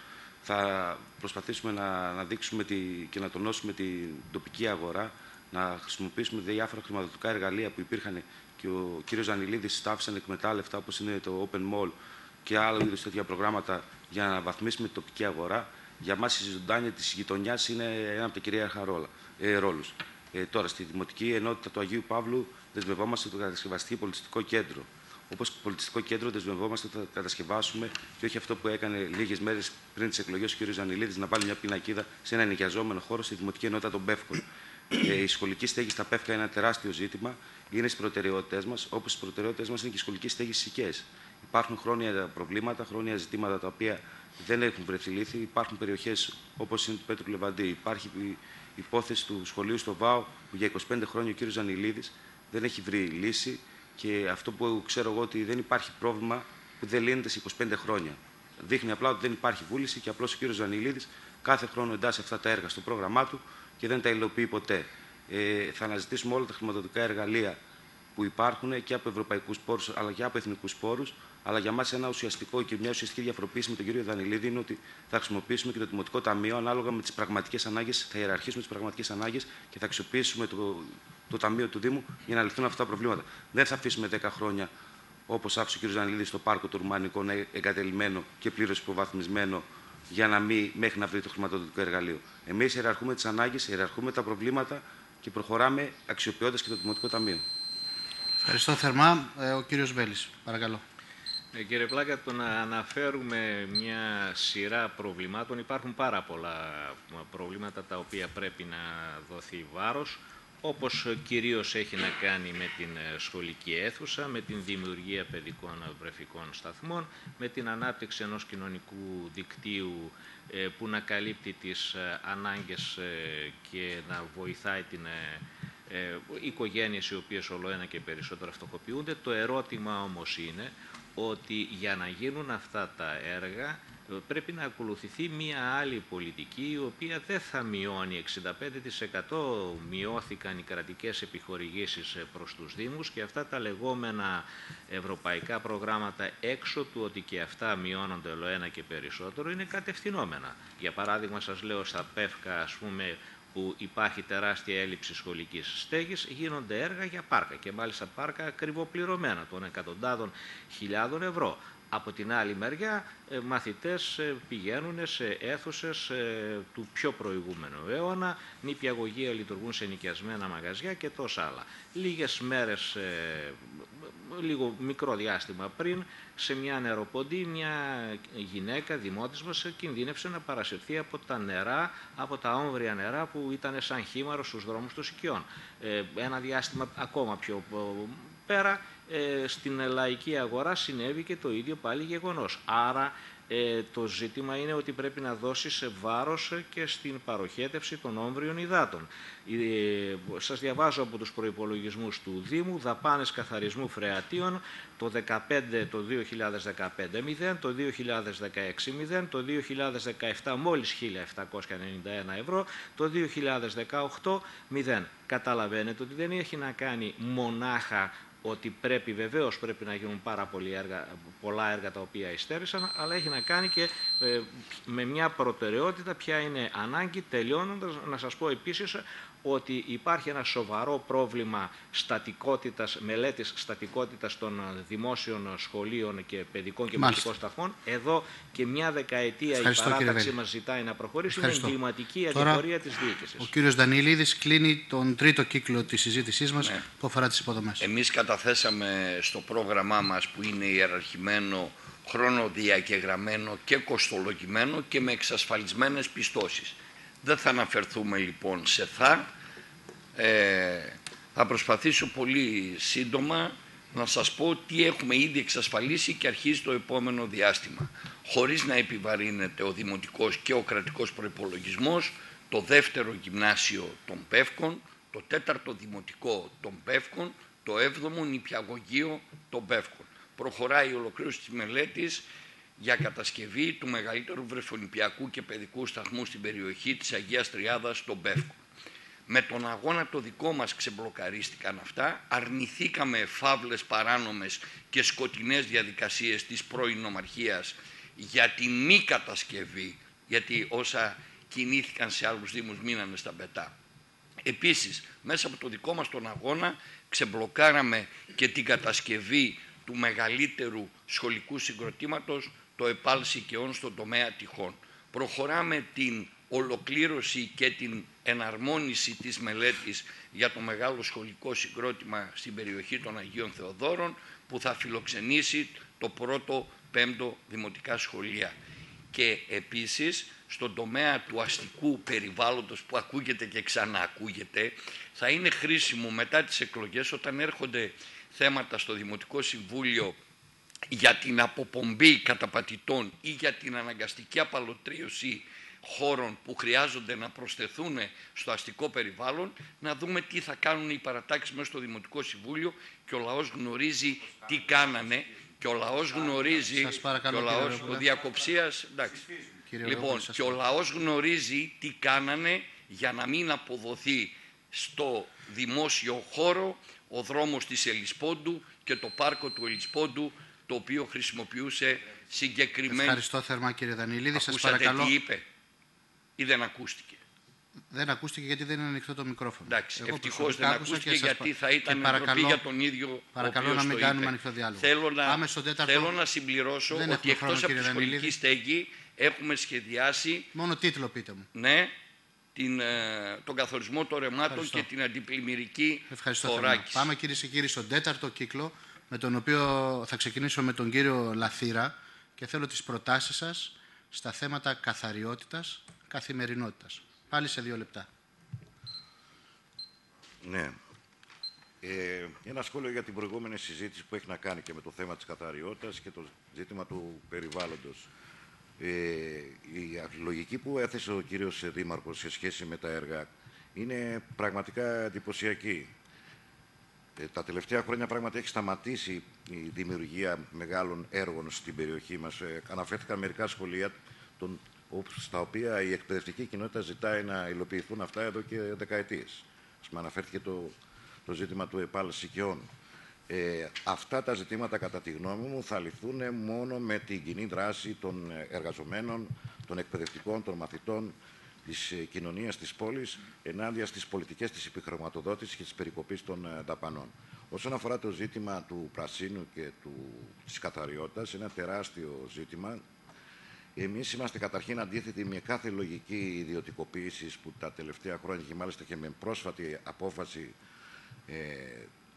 Θα προσπαθήσουμε να, να δείξουμε τη, και να τονώσουμε την τοπική αγορά, να χρησιμοποιήσουμε διάφορα χρηματοδοτικά εργαλεία που υπήρχαν και ο κύριος Ζανιλίδης τα άφησαν εκμετάλλευτα, όπως είναι το Open Mall και άλλα είδους τέτοια προγράμματα για να αναβαθμίσουμε την τοπική αγορά. Για μας η ζωντάνια της γειτονιάς είναι ένα από τα κυρίαρχα ε, ρόλους. Ε, τώρα, στη Δημοτική Ενότητα του Αγίου Παύλου δεσμευόμαστε το κατασκευαστικό πολιτιστικό κέντρο. Όπως πολιτιστικό κέντρο, δεσμευόμαστε ότι θα κατασκευάσουμε και όχι αυτό που έκανε λίγες μέρες πριν τις εκλογές ο κ. Ζανιλίδης να βάλει μια πινακίδα σε ένα ενοικιαζόμενο χώρο στη Δημοτική Ενότητα των Πεύκων. Ε, η σχολική στέγη στα Πεύκα είναι ένα τεράστιο ζήτημα, είναι στις προτεραιότητές μας, όπως στις προτεραιότητές μας είναι και η σχολική στέγη στις Σικές. Υπάρχουν χρόνια προβλήματα, χρόνια ζητήματα τα οποία δεν έχουν βρεθεί λύθη. Υπάρχουν περιοχές όπως είναι του Πέτρου Λεβαντή. Υπάρχει η υπόθεση του σχολείου στο ΒΑΟ που για είκοσι πέντε χρόνια ο κ. Ζανιλίδης δεν έχει βρει λύση. Και αυτό που ξέρω εγώ ότι δεν υπάρχει πρόβλημα που δεν λύνεται σε είκοσι πέντε χρόνια. Δείχνει απλά ότι δεν υπάρχει βούληση και απλώς ο κ. Ζανιλίδης κάθε χρόνο εντάσσει αυτά τα έργα στο πρόγραμμά του και δεν τα υλοποιεί ποτέ. Ε, θα αναζητήσουμε όλα τα χρηματοδοτικά εργαλεία που υπάρχουν και από ευρωπαϊκούς πόρους αλλά και από εθνικούς πόρους. Αλλά για μας ένα ουσιαστικό και μια ουσιαστική διαφοροποίηση με τον κ. Ζανιλίδη είναι ότι θα χρησιμοποιήσουμε και το Δημοτικό Ταμείο ανάλογα με τις πραγματικές ανάγκες, θα ιεραρχήσουμε τις πραγματικές ανάγκες και θα αξιοποιήσουμε το. το Ταμείο του Δήμου για να λυθούν αυτά τα προβλήματα. Δεν θα αφήσουμε δέκα χρόνια όπως άφησε ο κ. Ζανιλίδης στο πάρκο του Ρουμανικού να εγκατελειμμένο και πλήρως υποβαθμισμένο για να μην μέχρι να βρει το χρηματοδοτικό εργαλείο. Εμείς ιεραρχούμε τις ανάγκες, ιεραρχούμε τα προβλήματα και προχωράμε αξιοποιώντας και το Δημοτικό Ταμείο. Ευχαριστώ θερμά. Ε, ο κύριος Βέλης, παρακαλώ. Ε, κύριε Πλάκα, το να αναφέρουμε μια σειρά προβλημάτων, υπάρχουν πάρα πολλά προβλήματα τα οποία πρέπει να δοθεί βάρος, όπως κυρίως έχει να κάνει με την σχολική αίθουσα, με την δημιουργία παιδικών βρεφικών σταθμών, με την ανάπτυξη ενός κοινωνικού δικτύου ε, που να καλύπτει τις ε, ανάγκες ε, και να βοηθάει την ε, ε, οικογένειες οι οποίες ολοένα και περισσότερο φτωχοποιούνται. Το ερώτημα όμως είναι ότι για να γίνουν αυτά τα έργα πρέπει να ακολουθηθεί μία άλλη πολιτική η οποία δεν θα μειώνει. εξήντα πέντε τοις εκατό μειώθηκαν οι κρατικές επιχορηγήσεις προς τους Δήμους και αυτά τα λεγόμενα ευρωπαϊκά προγράμματα έξω του ότι και αυτά μειώνονται ολοένα και περισσότερο είναι κατευθυνόμενα. Για παράδειγμα σας λέω στα Πεύκα ας πούμε που υπάρχει τεράστια έλλειψη σχολικής στέγης, γίνονται έργα για πάρκα και μάλιστα πάρκα ακριβοπληρωμένα των εκατοντάδων χιλιάδων ευρώ. Από την άλλη μεριά, μαθητές πηγαίνουν σε αίθουσες του πιο προηγούμενου αιώνα, νηπιαγωγεία λειτουργούν σε νοικιασμένα μαγαζιά και τόσα άλλα. Λίγες μέρες λίγο μικρό διάστημα πριν, σε μια νεροποντή, μια γυναίκα δημότης μας κινδύνευσε να παρασυρθεί από τα νερά, από τα όμβρια νερά που ήταν σαν χήμαρο στους δρόμους των Σικιών. Ε, ένα διάστημα ακόμα πιο πέρα, ε, στην λαϊκή αγορά συνέβη και το ίδιο πάλι γεγονός. Άρα ε, το ζήτημα είναι ότι πρέπει να δώσει σε βάρος και στην παροχέτευση των όμβριων υδάτων. Ε, σας διαβάζω από τους προϋπολογισμούς του Δήμου: δαπάνες καθαρισμού φρεατίων το, δεκαπέντε, το δύο χιλιάδες δεκαπέντε μηδέν, το δύο χιλιάδες δεκαέξι μηδέν, το δύο χιλιάδες δεκαεπτά μόλις χίλια επτακόσια ενενήντα ένα ευρώ, το δύο χιλιάδες δεκαοκτώ μηδέν. Καταλαβαίνετε ότι δεν έχει να κάνει μονάχα ότι πρέπει, βεβαίως πρέπει να γίνουν πάρα πολλοί έργα, πολλά έργα τα οποία υστέρησαν, αλλά έχει να κάνει και ε, με μια προτεραιότητα ποια είναι ανάγκη. Τελειώνοντας, να σας πω επίσης ότι υπάρχει ένα σοβαρό πρόβλημα στατικότητας, μελέτης στατικότητας των δημόσιων σχολείων και παιδικών και μαθητικών σταθμών. Εδώ και μια δεκαετία Ευχαριστώ, η παράταξη μας ζητάει να προχωρήσει. Είναι εγκληματική αδιαφορία της διοίκησης. Ο κύριος Δανειλίδης κλείνει τον τρίτο κύκλο της συζήτησής μας, ναι, που αφορά τις υποδομές. Εμείς καταθέσαμε στο πρόγραμμά μας, που είναι ιεραρχημένο, χρονοδιακεγραμμένο και κοστολογημένο και με εξασφαλισμένες πιστώσεις. Δεν θα αναφερθούμε λοιπόν σε θα. Ε, θα προσπαθήσω πολύ σύντομα να σας πω τι έχουμε ήδη εξασφαλίσει και αρχίζει το επόμενο διάστημα. Χωρίς να επιβαρύνεται ο δημοτικός και ο κρατικός προϋπολογισμός, το δεύτερο γυμνάσιο των Πεύκων, το τέταρτο δημοτικό των Πεύκων, το έβδομο νηπιαγωγείο των Πεύκων. Προχωράει η ολοκλήρωση της μελέτης για κατασκευή του μεγαλύτερου βρεφονηπιακού και παιδικού σταθμού στην περιοχή της Αγίας Τριάδας των Πεύκων. Με τον αγώνα το δικό μας ξεμπλοκαρίστηκαν αυτά, αρνηθήκαμε φαύλες, παράνομες και σκοτεινές διαδικασίες της πρώην νομαρχίας για τη μη κατασκευή, γιατί όσα κινήθηκαν σε άλλους δήμους μείνανε στα πετά. Επίσης, μέσα από το δικό μας τον αγώνα ξεμπλοκάραμε και την κατασκευή του μεγαλύτερου σχολικού συγκροτήματος, το ΕΠΑΛ Σικιών στον τομέα τυχών. Προχωράμε την ολοκλήρωση και την εναρμόνιση της μελέτης για το μεγάλο σχολικό συγκρότημα στην περιοχή των Αγίων Θεοδόρων, που θα φιλοξενήσει το πρώτο πέμπτο δημοτικά σχολεία. Και επίσης στον τομέα του αστικού περιβάλλοντος, που ακούγεται και ξαναακούγεται, θα είναι χρήσιμο μετά τις εκλογές, όταν έρχονται θέματα στο Δημοτικό Συμβούλιο για την αποπομπή καταπατητών ή για την αναγκαστική απαλωτρίωση χώρων που χρειάζονται να προσθεθούν στο αστικό περιβάλλον, να δούμε τι θα κάνουν οι παρατάξεις μέσα στο Δημοτικό Συμβούλιο, και ο λαός γνωρίζει τι κάνανε, και ο λαός γνωρίζει, και ο λαός, ο διακοψίας, εντάξει. Λοιπόν, και ο λαός γνωρίζει τι κάνανε για να μην αποδοθεί στο δημόσιο χώρο ο δρόμος της Ελισπόντου και το πάρκο του Ελισπόντου, το οποίο χρησιμοποιούσε συγκεκριμένη... Ευχαριστώ θερμά, κύριε Δανειλίδη. Ακούσατε σας παρακαλώ... τι είπε ή δεν ακούστηκε? Δεν ακούστηκε γιατί δεν είναι ανοιχτό το μικρόφωνο. Εντάξει, ευτυχώς δεν ακούστηκε, γιατί θα ήταν ντροπή για τον ίδιο. Παρακαλώ να μην κάνουμε ανοιχτό διάλογο. Θέλω να, Πάμε στον τέταρτο... θέλω να συμπληρώσω δεν ότι εκτός από τη σχολική Δανειλίδη. στέγη έχουμε σχεδιάσει... Μόνο τίτλο πείτε μου. Ναι, την, τον καθορισμό των ρεμάτων. Ευχαριστώ. Και την αντιπλημμυρική θωράκιση. Πάμε, κύριε και κύριοι, στον τέταρτο κύκλο, με τον οποίο θα ξεκινήσω με τον κύριο Λαθήρα, και θέλω τις προτάσεις σας στα θέματα καθαριότητας, καθημερινότητας. Πάλι σε δύο λεπτά. Ναι. Ε, ένα σχόλιο για την προηγούμενη συζήτηση που έχει να κάνει και με το θέμα της καθαριότητας και το ζήτημα του περιβάλλοντος. Ε, η λογική που έθεσε ο κύριος Δήμαρχος σε σχέση με τα έργα είναι πραγματικά εντυπωσιακή. Ε, τα τελευταία χρόνια πράγματι έχει σταματήσει η δημιουργία μεγάλων έργων στην περιοχή μας. Ε, αναφέρθηκαν μερικά σχολεία των, στα οποία η εκπαιδευτική κοινότητα ζητάει να υλοποιηθούν αυτά εδώ και δεκαετίες. Ας αναφέρθηκε το, το ζήτημα του ΕΠΑΛ Σικιών. Ε, αυτά τα ζητήματα, κατά τη γνώμη μου, θα λυθούν μόνο με την κοινή δράση των εργαζομένων, των εκπαιδευτικών, των μαθητών, της κοινωνίας της πόλης, ενάντια στις πολιτικές της επιχρωματοδότησης και της περικοπής των δαπανών. Όσον αφορά το ζήτημα του πρασίνου και του, της καθαριότητας, ένα τεράστιο ζήτημα. Εμείς είμαστε καταρχήν αντίθετοι με κάθε λογική ιδιωτικοποίηση που τα τελευταία χρόνια, και μάλιστα και με πρόσφατη απόφαση ε,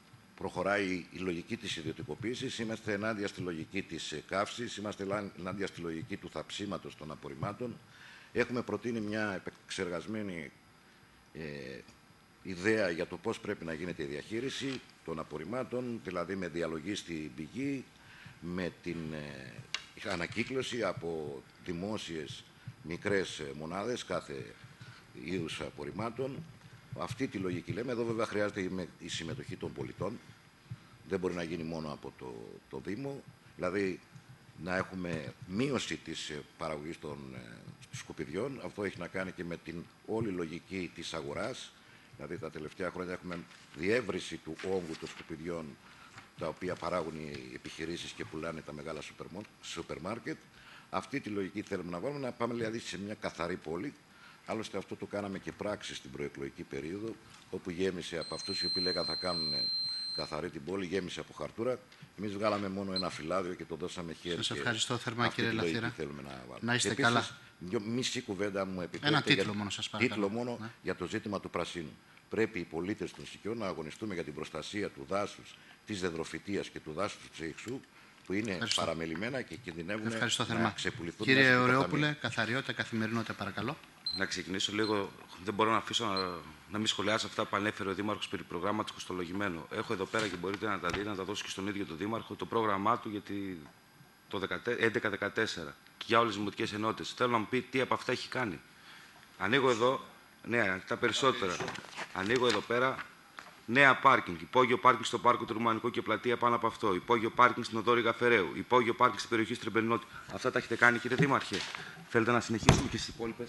προχωράει η λογική της ιδιωτικοποίησης, είμαστε ενάντια στη λογική της καύσης, είμαστε ενάντια στη λογική του θαψίματος των απορριμμάτων. Έχουμε προτείνει μια επεξεργασμένη ε, ιδέα για το πώς πρέπει να γίνεται η διαχείριση των απορριμμάτων, δηλαδή με διαλογή στην πηγή, με την ε, ανακύκλωση από δημόσιες μικρές μονάδες κάθε είδους απορριμμάτων. Αυτή τη λογική λέμε. Εδώ βέβαια χρειάζεται η συμμετοχή των πολιτών. Δεν μπορεί να γίνει μόνο από το, το Δήμο. Δηλαδή να έχουμε μείωση της παραγωγής των ε, σκουπιδιών. Αυτό έχει να κάνει και με την όλη λογική της αγοράς. Δηλαδή τα τελευταία χρόνια έχουμε διεύρυνση του όγκου των σκουπιδιών τα οποία παράγουν οι επιχειρήσεις και πουλάνε τα μεγάλα σούπερ μάρκετ. Αυτή τη λογική θέλουμε να βάλουμε, να πάμε δηλαδή σε μια καθαρή πόλη. Άλλωστε αυτό το κάναμε και πράξη στην προεκλογική περίοδο, όπου γέμισε από αυτούς οι οποίοι λέγανε θα κάνουν καθαρή την πόλη, γέμισε από χαρτούρα. Εμείς βγάλαμε μόνο ένα φυλάδιο και το δώσαμε χέρι. Σας ευχαριστώ θερμά, κύριε Λαθήρα. Να, να είστε επίσης, καλά. Μια μισή κουβέντα μου επιτρέπετε. Ένα τίτλο για, μόνο σας παρακαλώ. Τίτλο μόνο ναι. για το ζήτημα του πρασίνου. Πρέπει οι πολίτες των Σικιών να αγωνιστούμε για την προστασία του δάσους, της δεδροφυτείας και του δάσους του Τσέχου, που είναι Ευχαριστώ. παραμελημένα και κινδυνεύουν να ξεπουληθούν. Κύριε Ωρεόπουλε, καθαριότητα, καθημερινότητα, παρακαλώ. Να ξεκινήσω λίγο. Δεν μπορώ να αφήσω να, να μην σχολιάσω αυτά που ανέφερε ο Δήμαρχος περί προγράμματος κοστολογημένου. Έχω εδώ πέρα και μπορείτε να τα δείτε, να τα δώσω και στον ίδιο τον Δήμαρχο, το πρόγραμμά του για το έντεκα δεκατέσσερα και για όλες τις δημοτικές ενότητες. Θέλω να μου πει τι από αυτά έχει κάνει. Ανοίγω εδώ, ναι, τα περισσότερα. Ανοίγω εδώ πέρα. Νέα πάρκινγκ. Υπόγειο πάρκινγκ στο πάρκο του Ρουμανικού και πλατεία πάνω από αυτό. Υπόγειο πάρκινγκ στην οδό Ριγαφεραίου. Υπόγειο πάρκινγκ στην περιοχή Στρεμπενινότη. Αυτά τα έχετε κάνει, κύριε Δήμαρχε. Θέλετε να συνεχίσουμε και στις υπόλοιπες.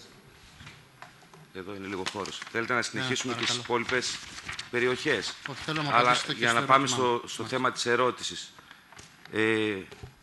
Εδώ είναι λίγο χώρος. Θέλετε να συνεχίσουμε yeah, και στις υπόλοιπες περιοχές. Oh, Αλλά για να πάμε στο, στο θέμα της ερώτησης. Ε,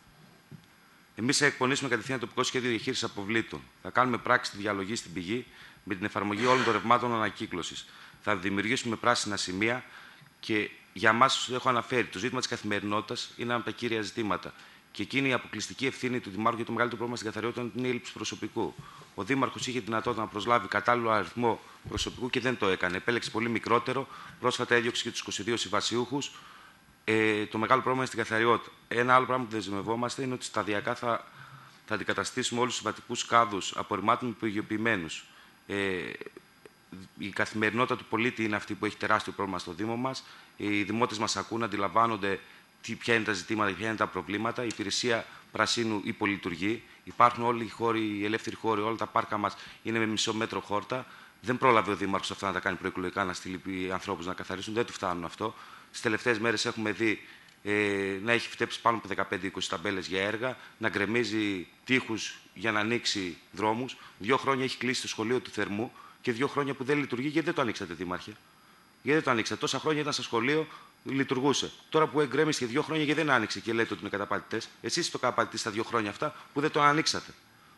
Εμείς θα εκπονήσουμε κατευθείαν τοπικό σχέδιο διαχείρισης αποβλήτων. Θα κάνουμε πράξη τη διαλογή στην πηγή με την εφαρμογή όλων των ρευμάτων ανακύκλωσης. Θα δημιουργήσουμε πράσινα σημεία και για μας, έχω αναφέρει, το ζήτημα της καθημερινότητας είναι ένα από τα κύρια ζητήματα. Και εκείνη η αποκλειστική ευθύνη του Δημάρχου για το μεγαλύτερο πρόβλημα στην καθαριότητα είναι η έλλειψη προσωπικού. Ο Δήμαρχος είχε δυνατότητα να προσλάβει κατάλληλο αριθμό προσωπικού και δεν το έκανε. Επέλεξε πολύ μικρότερο. Πρόσφατα έδιωξε και τους είκοσι δύο συμβασιούχους. Ε, το μεγάλο πρόβλημα είναι στην καθαριότητα. Ένα άλλο πράγμα που δεσμευόμαστε είναι ότι σταδιακά θα, θα αντικαταστήσουμε όλους τους συμβατικούς κάδους απορριμμάτων με υπογειοποιημένους. Ε, η καθημερινότητα του πολίτη είναι αυτή που έχει τεράστιο πρόβλημα στο Δήμο μας. Οι δημότες μας ακούν, αντιλαμβάνονται τι, ποια είναι τα ζητήματα, ποια είναι τα προβλήματα. Η υπηρεσία πρασίνου υπολειτουργεί. Υπάρχουν όλοι οι χώροι, οι ελεύθεροι χώροι, όλα τα πάρκα μας είναι με μισό μέτρο χόρτα. Δεν πρόλαβε ο Δήμαρχος αυτά να τα κάνει προεκλογικά, να στείλει ανθρώπους να καθαρίσουν. Δεν του φτάνουν αυτό. Στις τελευταίες μέρες έχουμε δει ε, να έχει φτέψει πάνω από δεκαπέντε είκοσι ταμπέλες για έργα, να γκρεμίζει τείχους για να ανοίξει δρόμους. Δύο χρόνια έχει κλείσει το σχολείο του Θερμού και δύο χρόνια που δεν λειτουργεί. Γιατί δεν το ανοίξατε, Δήμαρχε? Γιατί δεν το ανοίξατε? Τόσα χρόνια ήταν στο σχολείο, λειτουργούσε. Τώρα που εγκρέμισε δύο χρόνια και δεν άνοιξε και λέτε ότι είναι καταπατητές. Εσείς το καταπατητή στα δύο χρόνια αυτά που δεν το ανοίξατε.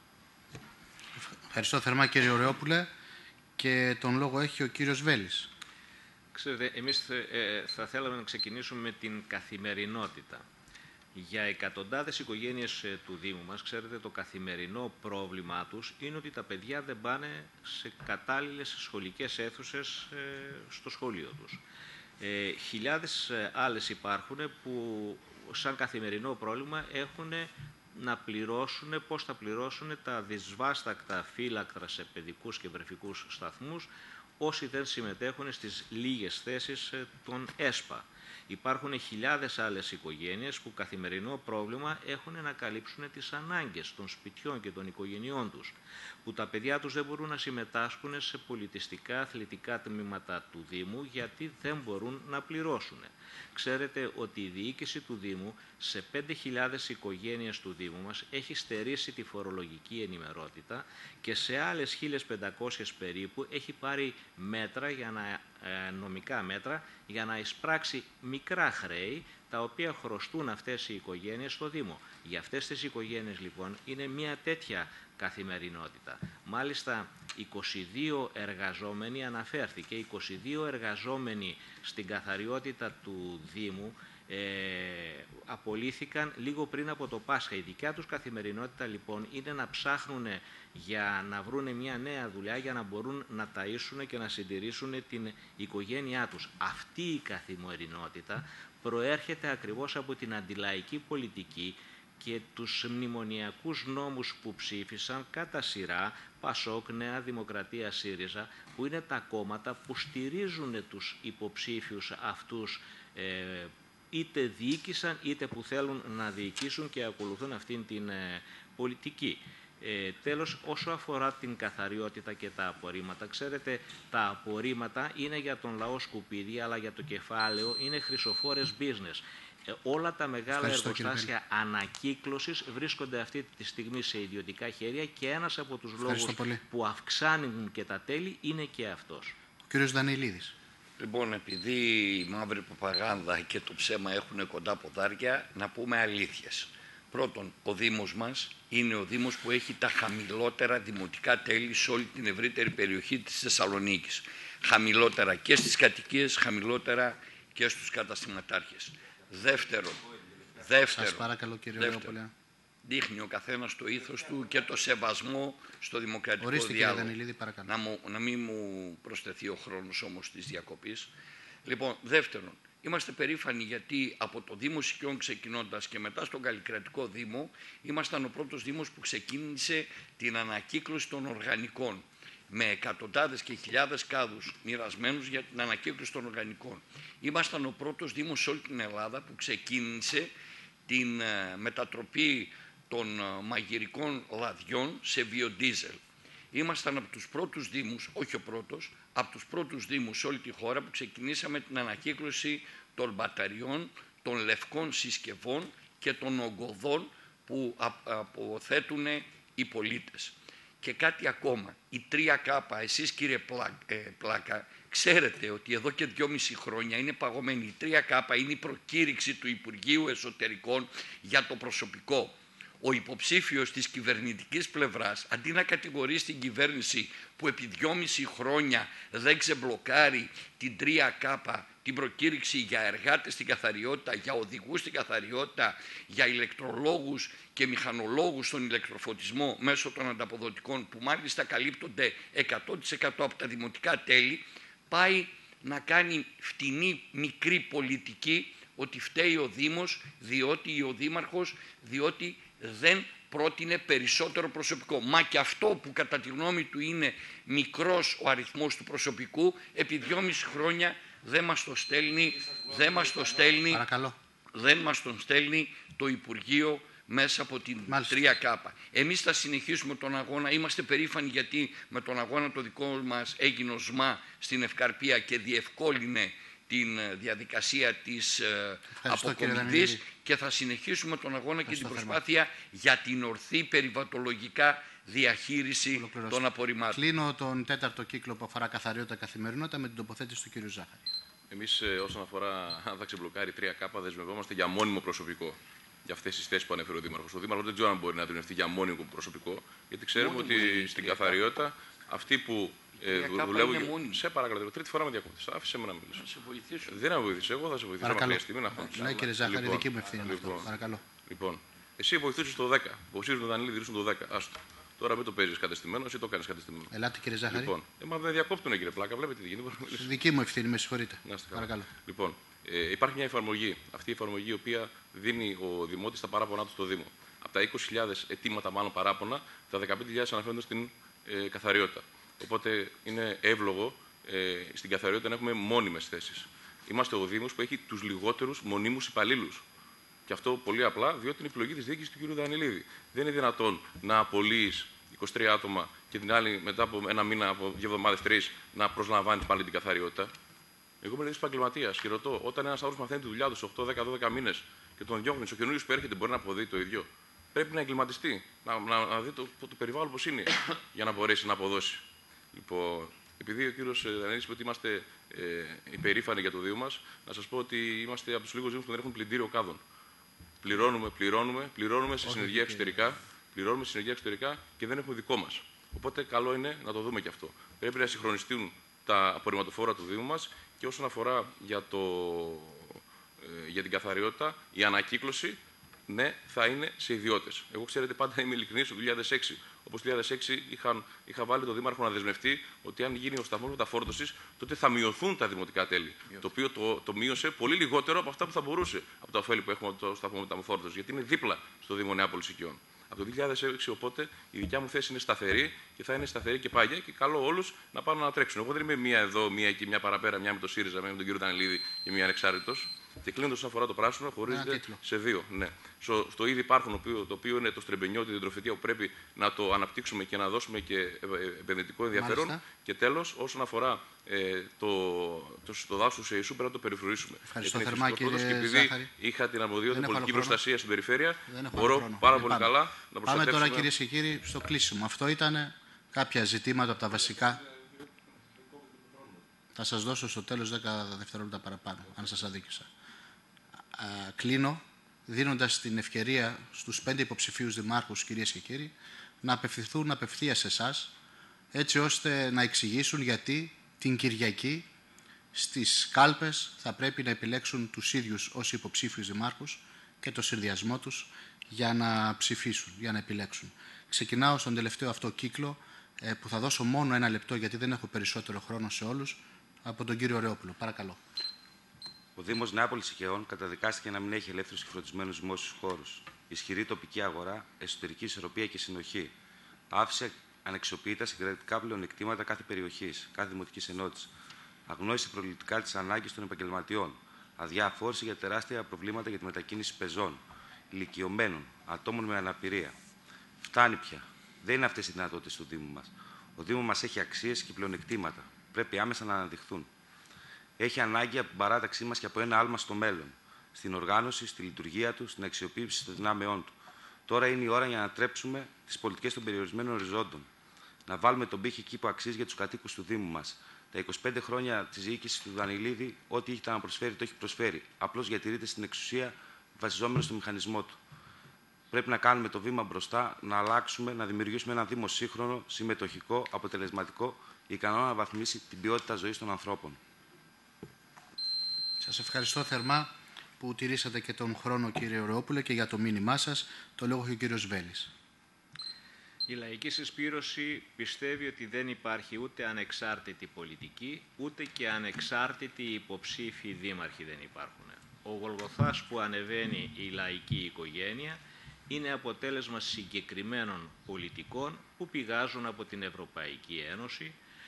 Ευχαριστώ θερμά, κύριε Ωρεόπουλε. Και τον λόγο έχει ο κύριος Βέλης. Ξέρετε, εμείς ε, θα θέλαμε να ξεκινήσουμε με την καθημερινότητα. Για εκατοντάδες οικογένειες ε, του Δήμου μας, ξέρετε, το καθημερινό πρόβλημά τους είναι ότι τα παιδιά δεν πάνε σε κατάλληλες σχολικές αίθουσες ε, στο σχολείο τους. Ε, χιλιάδες ε, άλλες υπάρχουν που σαν καθημερινό πρόβλημα έχουν να πληρώσουν, πώς θα πληρώσουν τα δυσβάστακτα φύλακτρα σε παιδικούς και βρεφικούς σταθμούς όσοι δεν συμμετέχουν στις λίγες θέσεις των ΕΣΠΑ. Υπάρχουν χιλιάδες άλλες οικογένειες που καθημερινό πρόβλημα έχουν να καλύψουν τις ανάγκες των σπιτιών και των οικογενειών τους, που τα παιδιά τους δεν μπορούν να συμμετάσχουν σε πολιτιστικά αθλητικά τμήματα του Δήμου γιατί δεν μπορούν να πληρώσουν. Ξέρετε ότι η διοίκηση του Δήμου σε πέντε χιλιάδες οικογένειες του Δήμου μας έχει στερήσει τη φορολογική ενημερότητα και σε άλλες χίλιες πεντακόσιες περίπου έχει πάρει μέτρα για να, ε, νομικά μέτρα για να εισπράξει μικρά χρέη τα οποία χρωστούν αυτές οι οικογένειες στο Δήμο. Για αυτές τις οικογένειες λοιπόν είναι μια τέτοια καθημερινότητα. Μάλιστα είκοσι δύο εργαζόμενοι, αναφέρθηκε, είκοσι δύο εργαζόμενοι στην καθαριότητα του Δήμου ε, απολύθηκαν λίγο πριν από το Πάσχα. Η δικιά τους καθημερινότητα λοιπόν είναι να ψάχνουν για να βρουν μια νέα δουλειά για να μπορούν να ταΐσουν και να συντηρήσουν την οικογένειά τους. Αυτή η καθημερινότητα προέρχεται ακριβώς από την αντιλαϊκή πολιτική και τους μνημονιακούς νόμους που ψήφισαν κατά σειρά Πασόκ, Νέα Δημοκρατία, ΣΥΡΙΖΑ, που είναι τα κόμματα που στηρίζουν τους υποψήφιους αυτούς, ε, είτε διοίκησαν είτε που θέλουν να διοικήσουν και ακολουθούν αυτήν την ε, πολιτική. Ε, τέλος, όσο αφορά την καθαριότητα και τα απορρίμματα, ξέρετε, τα απορρίμματα είναι για τον λαό σκουπίδι, αλλά για το κεφάλαιο είναι χρυσοφόρες business. Ε, όλα τα μεγάλα Ευχαριστώ, εργοστάσια ανακύκλωσης βρίσκονται αυτή τη στιγμή σε ιδιωτικά χέρια και ένας από τους λόγους πολύ. που αυξάνουν και τα τέλη είναι και αυτός. Ο κύριος Δανεηλίδης. Λοιπόν, επειδή η μαύρη προπαγάνδα και το ψέμα έχουν κοντά ποδάρια, να πούμε αλήθειες. Πρώτον, ο Δήμος μας είναι ο Δήμος που έχει τα χαμηλότερα δημοτικά τέλη σε όλη την ευρύτερη περιοχή της Θεσσαλονίκης. Χαμηλότερα και στις κατοικίες, χαμηλότερα και στους καταστηματάρχες. Δεύτερον, δεύτερον, Σας παρακαλώ, κύριε δεύτερον Λεοπολέα. δείχνει ο καθένας το ήθος του και το σεβασμό στο δημοκρατικό Ορίστε, διάλογο. κύριε Δανεηλίδη, παρακαλώ. Να, μου, να μην μου προσθεθεί ο χρόνος όμως της διακοπής. Λοιπόν, δεύτερον, είμαστε περήφανοι γιατί από το Δήμο Σικιών ξεκινώντας και μετά στον Καλλικρατικό Δήμο ήμασταν ο πρώτος Δήμος που ξεκίνησε την ανακύκλωση των οργανικών με εκατοντάδες και χιλιάδες κάδους μοιρασμένους για την ανακύκλωση των οργανικών. Ήμασταν ο πρώτος Δήμος σε όλη την Ελλάδα που ξεκίνησε την μετατροπή των μαγειρικών λαδιών σε βιοντίζελ. Ήμασταν από τους πρώτους Δήμους, όχι ο πρώτος, από τους πρώτους Δήμους σε όλη τη χώρα που ξεκινήσαμε την ανακύκλωση των μπαταριών, των λευκών συσκευών και των ογκωδών που αποθέτουν οι πολίτες. Και κάτι ακόμα, η τρία κάπα, εσείς κύριε Πλάκα, ξέρετε ότι εδώ και δυόμιση χρόνια είναι παγωμένη. Η τρία κάπα είναι η προκήρυξη του Υπουργείου Εσωτερικών για το προσωπικό. Ο υποψήφιος της κυβερνητικής πλευράς, αντί να κατηγορεί την κυβέρνηση που επί δυόμιση χρόνια δεν ξεμπλοκάρει την τρία κάπα, την προκήρυξη για εργάτες στην καθαριότητα, για οδηγούς στην καθαριότητα, για ηλεκτρολόγους και μηχανολόγους στον ηλεκτροφωτισμό μέσω των ανταποδοτικών, που μάλιστα καλύπτονται εκατό τοις εκατό από τα δημοτικά τέλη, πάει να κάνει φτηνή μικρή πολιτική ότι φταίει ο Δήμος, διότι ο Δήμαρχος, διότι δεν πρότεινε περισσότερο προσωπικό. Μα και αυτό που κατά τη γνώμη του είναι μικρός ο αριθμός του προσωπικού, επί δυόμιση χρόνια δεν μας το στέλνει, δεν μας το στέλνει, Παρακαλώ. δεν μας τον στέλνει το Υπουργείο μέσα από την Μάλιστα. τρία κάπα. Εμείς θα συνεχίσουμε τον αγώνα, είμαστε περήφανοι γιατί με τον αγώνα το δικό μας έγινε ο ΣΜΑ στην Ευκαρπία και διευκόλυνε την διαδικασία της αποκομιδής και θα συνεχίσουμε τον αγώνα Ευχαριστώ και την προσπάθεια θερμά. για την ορθή περιβατολογικά διαχείριση των απορριμμάτων. Κλείνω τον τέταρτο κύκλο που αφορά καθαριότητα καθημερινότητα με την τοποθέτηση του κ. Ζάχαρη. Εμείς όσον αφορά αν θα ξεμπλοκάρει τρία κάπα δεσμευόμαστε για μόνιμο προσωπικό. Για αυτές τις θέσεις που ανέφερε ο Δήμαρχος. Ο Δήμαρχος δεν ξέρω αν μπορεί να δεσμευτεί για μόνιμο προσωπικό, γιατί ξέρουμε μόνιμο ότι στην καθαριότητα αυτοί που ε, δουλεύουν. Σε παρακαλώ, τρίτη φορά με διακόπτεις. Άφησε με να μιλήσω. Να σε βοηθήσω. Δεν να βοηθήσω, εγώ θα σε βοηθήσω. Παρακαλώ. Στιγμή, να ναι, κύριε Ζάχαρη, λοιπόν, δική μου ευθύνη λοιπόν, αυτό. Παρακαλώ. Λοιπόν, εσύ βοηθούσες το δέκα. Βοηθούσες τον Δανείλη, δίνουν το δέκα. Άστο. Τώρα μην το παίζεις κατεστημένο, εσύ το κάνεις κατεστημένο. Ελάτε, κύριε Ζάχαρη. Λοιπόν, ε, μα δεν διακόπτουνε, κύριε Πλάκα, βλέπετε τι γίνεται. Δική μου ευθύνη, με συγχωρείτε. Παρακαλώ. Λοιπόν, ε, υπάρχει μια εφαρμογή. Αυτή η εφαρμογή η οποία δίνει ο Δημότης τα παράπονά του στο Δήμο. Από τα είκοσι χιλιάδες αιτήματα, μάλλον παράπονα, τα δεκαπέντε χιλιάδες αναφέρονται στην ε, καθαριότητα. Οπότε είναι εύλογο ε, στην καθαριότητα να έχουμε μόνιμες θέσεις. Είμαστε ο Δήμος που έχει τους λιγότερους μονίμους υπαλλήλους. Και αυτό πολύ απλά διότι είναι επιλογή της διοίκησης του κ. Δανεηλίδη. Δεν είναι δυνατόν να απολύεις είκοσι τρία άτομα και την άλλη μετά από ένα μήνα, από δύο εβδομάδες, τρεις, να προσλαμβάνεις πάλι την καθαριότητα. Εγώ είμαι επαγγελματίας και ρωτώ, όταν ένας άνθρωπος μαθαίνει τη δουλειά του οκτώ, δέκα, δώδεκα μήνες και τον διώχνει, ο καινούριος που έρχεται μπορεί να αποδεί το ίδιο. Πρέπει να εγκληματιστεί, να, να, να δει το, το, το περιβάλλον πώς είναι για να μπορέσει να αποδώσει. Λοιπόν, επειδή ο κύριος Δανεηλίδης είπε ότι είμαστε ε, υπερήφανοι για το Δήμο μας, να σας πω ότι είμαστε από τους λίγους Δήμους που δεν έχουν πλυντήριο κάδων. Πληρώνουμε, πληρώνουμε, πληρώνουμε σε συνεργεία εξωτερικά, πληρώνουμε σε συνεργεία εξωτερικά και δεν έχουμε δικό μας. Οπότε καλό είναι να το δούμε και αυτό. Πρέπει να συγχρονιστούν τα απορριμματοφόρα του Δήμου μας και όσον αφορά για, το, ε, για την καθαριότητα, η ανακύκλωση, ναι, θα είναι σε ιδιώτες. Εγώ, ξέρετε, πάντα είμαι ειλικρινής. Το δύο χιλιάδες έξι, όπως το δύο χιλιάδες έξι είχαν, είχα βάλει τον Δήμαρχο να δεσμευτεί ότι αν γίνει ο σταθμός μεταφόρτωσης, τότε θα μειωθούν τα δημοτικά τέλη. Το οποίο το, το μείωσε πολύ λιγότερο από αυτά που θα μπορούσε από τα ωφέλη που έχουμε από το σταθμό μεταφόρτωσης, γιατί είναι δίπλα στο Δήμο Νεάπολης Οικειών. Από το δύο χιλιάδες έξι, οπότε, η δικιά μου θέση είναι σταθερή και θα είναι σταθερή και πάγια και καλώ όλους να πάνε να τρέξουν. Εγώ δεν είμαι μία εδώ, μία εκεί, μία παραπέρα, μία με το ΣΥΡΙΖΑ, μία με τον κύριο Δανειλίδη και μία ανεξάρτητος. Και κλείνοντας όσον αφορά το πράσινο, χωρίζεται σε δύο. Ναι. Στο, στο ήδη υπάρχον, το οποίο είναι το στρεμπενιό, τη διατροφητεία, που πρέπει να το αναπτύξουμε και να δώσουμε και επενδυτικό ενδιαφέρον. Μάλιστα. Και τέλος, όσον αφορά ε, το, το, το δάσος σε Ισού, πρέπει να το περιφρουρήσουμε. Ευχαριστώ θερμά, κύριε και επειδή Ζάχαρη. είχα την αρμοδιότητα πολιτική χρόνο. προστασία στην περιφέρεια, μπορώ χρόνο. πάρα πολύ πάμε. καλά να προστατεύσουμε. Πάμε τώρα, κυρίες και κύριοι, στο κλείσιμο. Αυτό ήταν κάποια ζητήματα από τα βασικά. Θα σας δώσω στο τέλος δέκα δευτερόλεπτα παραπάνω, αν σας αδίκησα. Α, κλείνω δίνοντας την ευκαιρία στους πέντε υποψηφίους δημάρχους, κυρίες και κύριοι, να απευθυνθούν απευθείας σε εσάς, έτσι ώστε να εξηγήσουν γιατί την Κυριακή στις κάλπες θα πρέπει να επιλέξουν τους ίδιους ως υποψήφιους δημάρχους και το συνδυασμό τους για να ψηφίσουν, για να επιλέξουν. Ξεκινάω στον τελευταίο αυτό κύκλο, ε, που θα δώσω μόνο ένα λεπτό, γιατί δεν έχω περισσότερο χρόνο σε όλους, από τον κύριο Ρεόπουλο. Παρακαλώ. Ο Δήμος Νεάπολης Οικειών καταδικάστηκε να μην έχει ελεύθερους και φροντισμένους δημόσιους χώρους. Ισχυρή τοπική αγορά, εσωτερική ισορροπία και συνοχή. Άφησε ανεξοποιητά συγκρατικά πλεονεκτήματα κάθε περιοχή, κάθε δημοτική ενότητα. Αγνόησε προληπτικά τις ανάγκες των επαγγελματιών. Αδιαφόρησε για τεράστια προβλήματα για τη μετακίνηση πεζών, ηλικιωμένων, ατόμων με αναπηρία. Φτάνει πια. Δεν είναι αυτές οι δυνατότητες του Δήμου μας. Ο Δήμος μας έχει αξίες και πλεονεκτήματα. Πρέπει άμεσα να αναδειχθούν. Έχει ανάγκη από την παράταξή μας και από ένα άλμα στο μέλλον. Στην οργάνωση, στη λειτουργία του, στην αξιοποίηση των δυνάμεών του. Τώρα είναι η ώρα για να τρέψουμε τις πολιτικές των περιορισμένων οριζόντων. Να βάλουμε τον πύχη εκεί που αξίζει για τους κατοίκους του Δήμου μας. Τα είκοσι πέντε χρόνια της διοίκησης του Δανειλίδη, ό,τι είχε να προσφέρει, το έχει προσφέρει. Απλώς διατηρείται στην εξουσία βασιζόμενο στο μηχανισμό του. Πρέπει να κάνουμε το βήμα μπροστά, να αλλάξουμε, να δημιουργήσουμε ένα Δήμο σύγχρονο, συμμετοχικό, αποτελεσματικό, ικανό να βαθμίσει την ποιότητα ζωής των ανθρώπων. Σας ευχαριστώ θερμά που τηρήσατε και τον χρόνο, κύριε Ρεόπουλε, και για το μήνυμά σας. Το λόγο έχει ο κύριος Βέλης. Η λαϊκή συσπήρωση πιστεύει ότι δεν υπάρχει ούτε ανεξάρτητη πολιτική, ούτε και ανεξάρτητοι υποψήφοι δήμαρχοι δεν υπάρχουν. Ο Γολγοθάς που ανεβαίνει η λαϊκή οικογένεια είναι αποτέλεσμα συγκεκριμένων πολιτικών που πηγάζουν από την Ευρωπαϊκή Ένωση,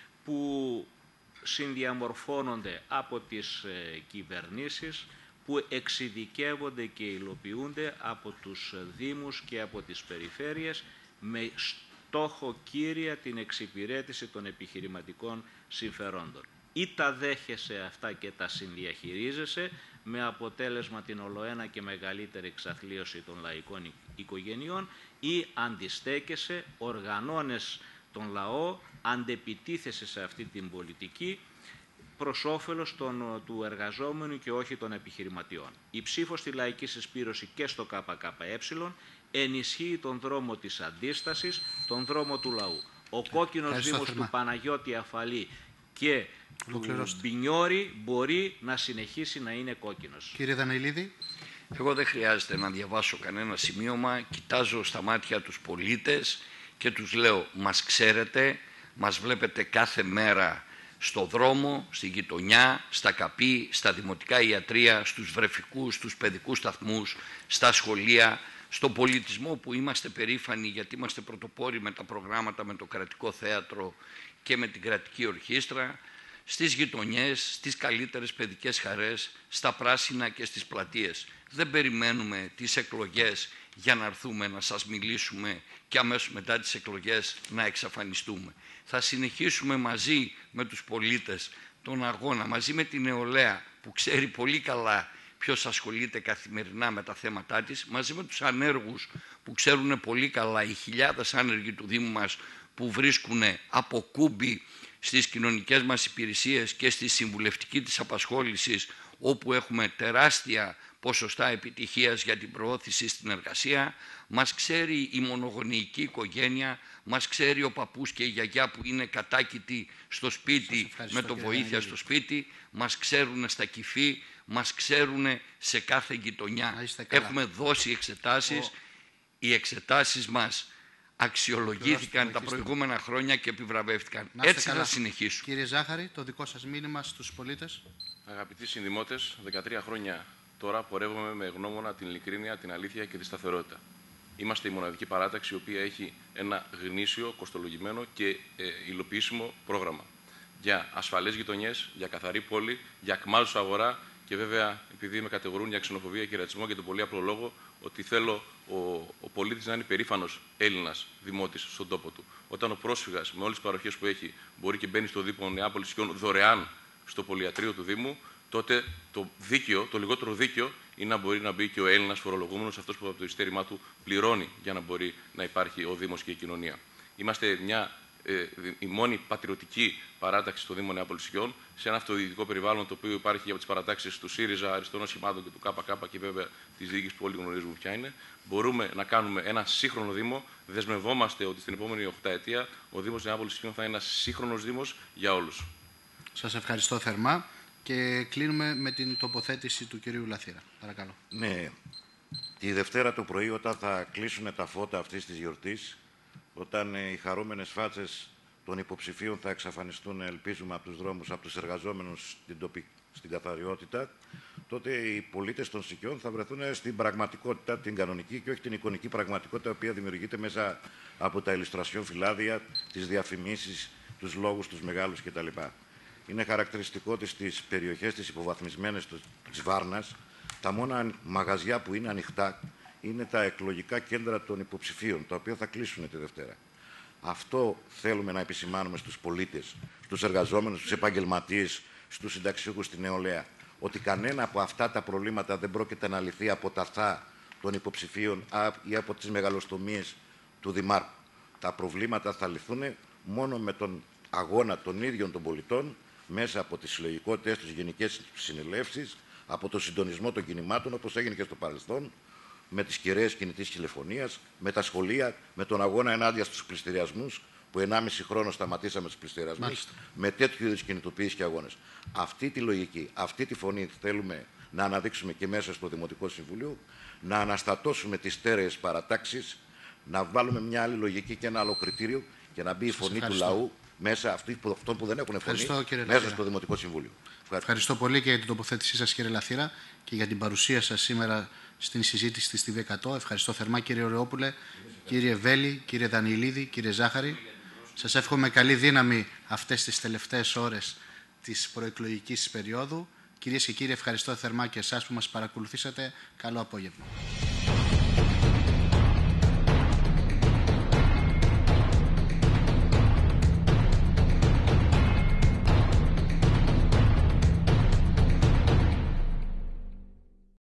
που συνδιαμορφώνονται από τις ε, κυβερνήσεις, που εξειδικεύονται και υλοποιούνται από τους δήμους και από τις περιφέρειες με στόχο κύρια την εξυπηρέτηση των επιχειρηματικών συμφερόντων. Ή τα δέχεσαι αυτά και τα συνδιαχειρίζεσαι με αποτέλεσμα την ολοένα και μεγαλύτερη εξαθλίωση των λαϊκών οικογενειών, ή αντιστέκεσαι, οργανώνες τον λαό, αντεπιτίθεσαι σε αυτή την πολιτική προς όφελος των, του εργαζόμενου και όχι των επιχειρηματιών. Η ψήφος στη λαϊκή συσπήρωση και στο ΚΚΕ ενισχύει τον δρόμο της αντίστασης, τον δρόμο του λαού. Ο κόκκινος Δήμος του Παναγιώτη Αφαλή και του Μπινιόρη μπορεί να συνεχίσει να είναι κόκκινος. Κύριε Δανειλίδη. Εγώ δεν χρειάζεται να διαβάσω κανένα σημείωμα. Κοιτάζω στα μάτια τους πολίτες και τους λέω, μας ξέρετε, μας βλέπετε κάθε μέρα στο δρόμο, στη γειτονιά, στα καπί, στα δημοτικά ιατρεία, στους βρεφικούς, στους παιδικούς σταθμούς, στα σχολεία, στον πολιτισμό που είμαστε περήφανοι γιατί είμαστε πρωτοπόροι με τα προγράμματα, με το κρατικό θέατρο και με την κρατική ορχήστρα, στις γειτονιές, στις καλύτερες παιδικές χαρές, στα πράσινα και στις πλατείες. Δεν περιμένουμε τις εκλογές για να έρθουμε να σας μιλήσουμε και αμέσως μετά τις εκλογές να εξαφανιστούμε. Θα συνεχίσουμε μαζί με τους πολίτες τον αγώνα, μαζί με την νεολαία που ξέρει πολύ καλά ποιος ασχολείται καθημερινά με τα θέματά της, μαζί με τους ανέργους που ξέρουν πολύ καλά, οι χιλιάδες άνεργοι του Δήμου μας που βρίσκουν από κούμπι στις κοινωνικές μας υπηρεσίες και στη συμβουλευτική της απασχόλησης, όπου έχουμε τεράστια ποσοστά επιτυχίας για την προώθηση στην εργασία. Μας ξέρει η μονογονεϊκή οικογένεια, μας ξέρει ο παππούς και η γιαγιά που είναι κατάκητοι στο σπίτι με το βοήθεια στο σπίτι, μας ξέρουν στα Κηφή, μας ξέρουν σε κάθε γειτονιά. Έχουμε δώσει εξετάσεις, ο... οι εξετάσεις μας αξιολογήθηκαν τα προηγούμενα χρόνια και επιβραβεύτηκαν. Έτσι καλά. θα συνεχίσουν. Κύριε Ζάχαρη, το δικό σας μήνυμα στους πολίτες. Αγαπητοί συνδημότες, δεκατρία χρόνια τώρα πορεύομαι με γνώμονα την ειλικρίνεια, την αλήθεια και τη σταθερότητα. Είμαστε η μοναδική παράταξη η οποία έχει ένα γνήσιο, κοστολογημένο και ε, υλοποιήσιμο πρόγραμμα για ασφαλές γειτονιές, για καθαρή πόλη, για ακμάζουσα αγορά και βέβαια, επειδή με κατηγορούν για ξενοφοβία και ρατσισμό, για τον πολύ απλό λόγο ότι θέλω ο, ο πολίτης να είναι περήφανος Έλληνας δημότης στον τόπο του. Όταν ο πρόσφυγας με όλες τις παροχές που έχει μπορεί και μπαίνει στο Δήμο Νεάπολης Σικιών δωρεάν στο πολυιατρείο του Δήμου, τότε το δίκαιο, το λιγότερο δίκαιο είναι να μπορεί να μπει και ο Έλληνας φορολογούμενος, αυτός που από το ειστέρημά του πληρώνει για να μπορεί να υπάρχει ο Δήμος και η κοινωνία. Είμαστε μια, ε, η μόνη πατριωτική παράταξη στο Δήμο Νεάπολης Σικιών, σε ένα αυτοδιοικητικό περιβάλλον το οποίο υπάρχει από τις παρατάξεις του ΣΥΡΙΖΑ, Αριστερών Σχημάτων και του ΚΚ και βέβαια της διοίκησης που όλοι γνωρίζουμε ποια είναι. Μπορούμε να κάνουμε ένα σύγχρονο Δήμο. Δεσμευόμαστε ότι στην επόμενη οχταετία ο Δήμος Νεάπολης Σικιών θα είναι ένας σύγχρονος Δήμος για όλους. Σας ευχαριστώ θερμά και κλείνουμε με την τοποθέτηση του κυρίου Λαθήρα. Παρακαλώ. Ναι. Τη Δευτέρα το πρωί, όταν θα κλείσουν τα φώτα αυτής της γιορτής, όταν οι χαρούμενες φάτσες των υποψηφίων θα εξαφανιστούν, ελπίζουμε, από τους δρόμους, από τους εργαζόμενους στην, τοπι... στην καθαριότητα, τότε οι πολίτες των Σικιών θα βρεθούν στην πραγματικότητα, την κανονική και όχι την εικονική πραγματικότητα, η οποία δημιουργείται μέσα από τα ηλουστρασιόν φυλάδια, τις διαφημίσεις, τους λόγους, τους μεγάλους κτλ. Είναι χαρακτηριστικό της στις περιοχές της υποβαθμισμένες της Βάρνας, τα μόνα μαγαζιά που είναι ανοιχτά είναι τα εκλογικά κέντρα των υποψηφίων, τα οποία θα κλείσουν τη Δευτέρα. Αυτό θέλουμε να επισημάνουμε στους πολίτες, στους εργαζόμενους, στους επαγγελματίες, στους συνταξιούχους, στην νεολαία, ότι κανένα από αυτά τα προβλήματα δεν πρόκειται να λυθεί από τα θά των υποψηφίων ή από τις μεγαλοστομίες του Δημάρχου. Τα προβλήματα θα λυθούν μόνο με τον αγώνα των ίδιων των πολιτών, μέσα από τις συλλογικότητες, τις γενικές συνελεύσεις, από το συντονισμό των κινημάτων, όπως έγινε και στο παρελθόν, με τις κεραίες κινητής τηλεφωνίας, με τα σχολεία, με τον αγώνα ενάντια στους πληστηριασμούς, που ενάμιση χρόνο σταματήσαμε τους πληστηριασμούς, Μάλιστα. με τέτοιου είδους κινητοποίησεις και αγώνες. Αυτή τη λογική, αυτή τη φωνή θέλουμε να αναδείξουμε και μέσα στο Δημοτικό Συμβούλιο, να αναστατώσουμε τις στέρεες παρατάξεις, να βάλουμε μια άλλη λογική και ένα άλλο κριτήριο και να μπει η φωνή του λαού μέσα αυτοί που, αυτών που δεν έχουν φωνή μέσα Λαθήρα. Στο Δημοτικό Συμβούλιο. Ευχαριστώ. Ευχαριστώ πολύ και για την τοποθέτησή σας, κύριε Λαθήρα, και για την παρουσία σας σήμερα στην συζήτηση της Τ Β εκατό. Ευχαριστώ θερμά, κύριε Ωρεόπουλε, κύριε Βέλη, κύριε Δανιηλίδη, κύριε Ζάχαρη. Σας εύχομαι καλή δύναμη αυτές τις τελευταίες ώρες της προεκλογικής περίοδου. Κυρίες και κύριοι, ευχαριστώ θερμά και εσάς που μας παρακολουθήσατε. Καλό απόγευμα.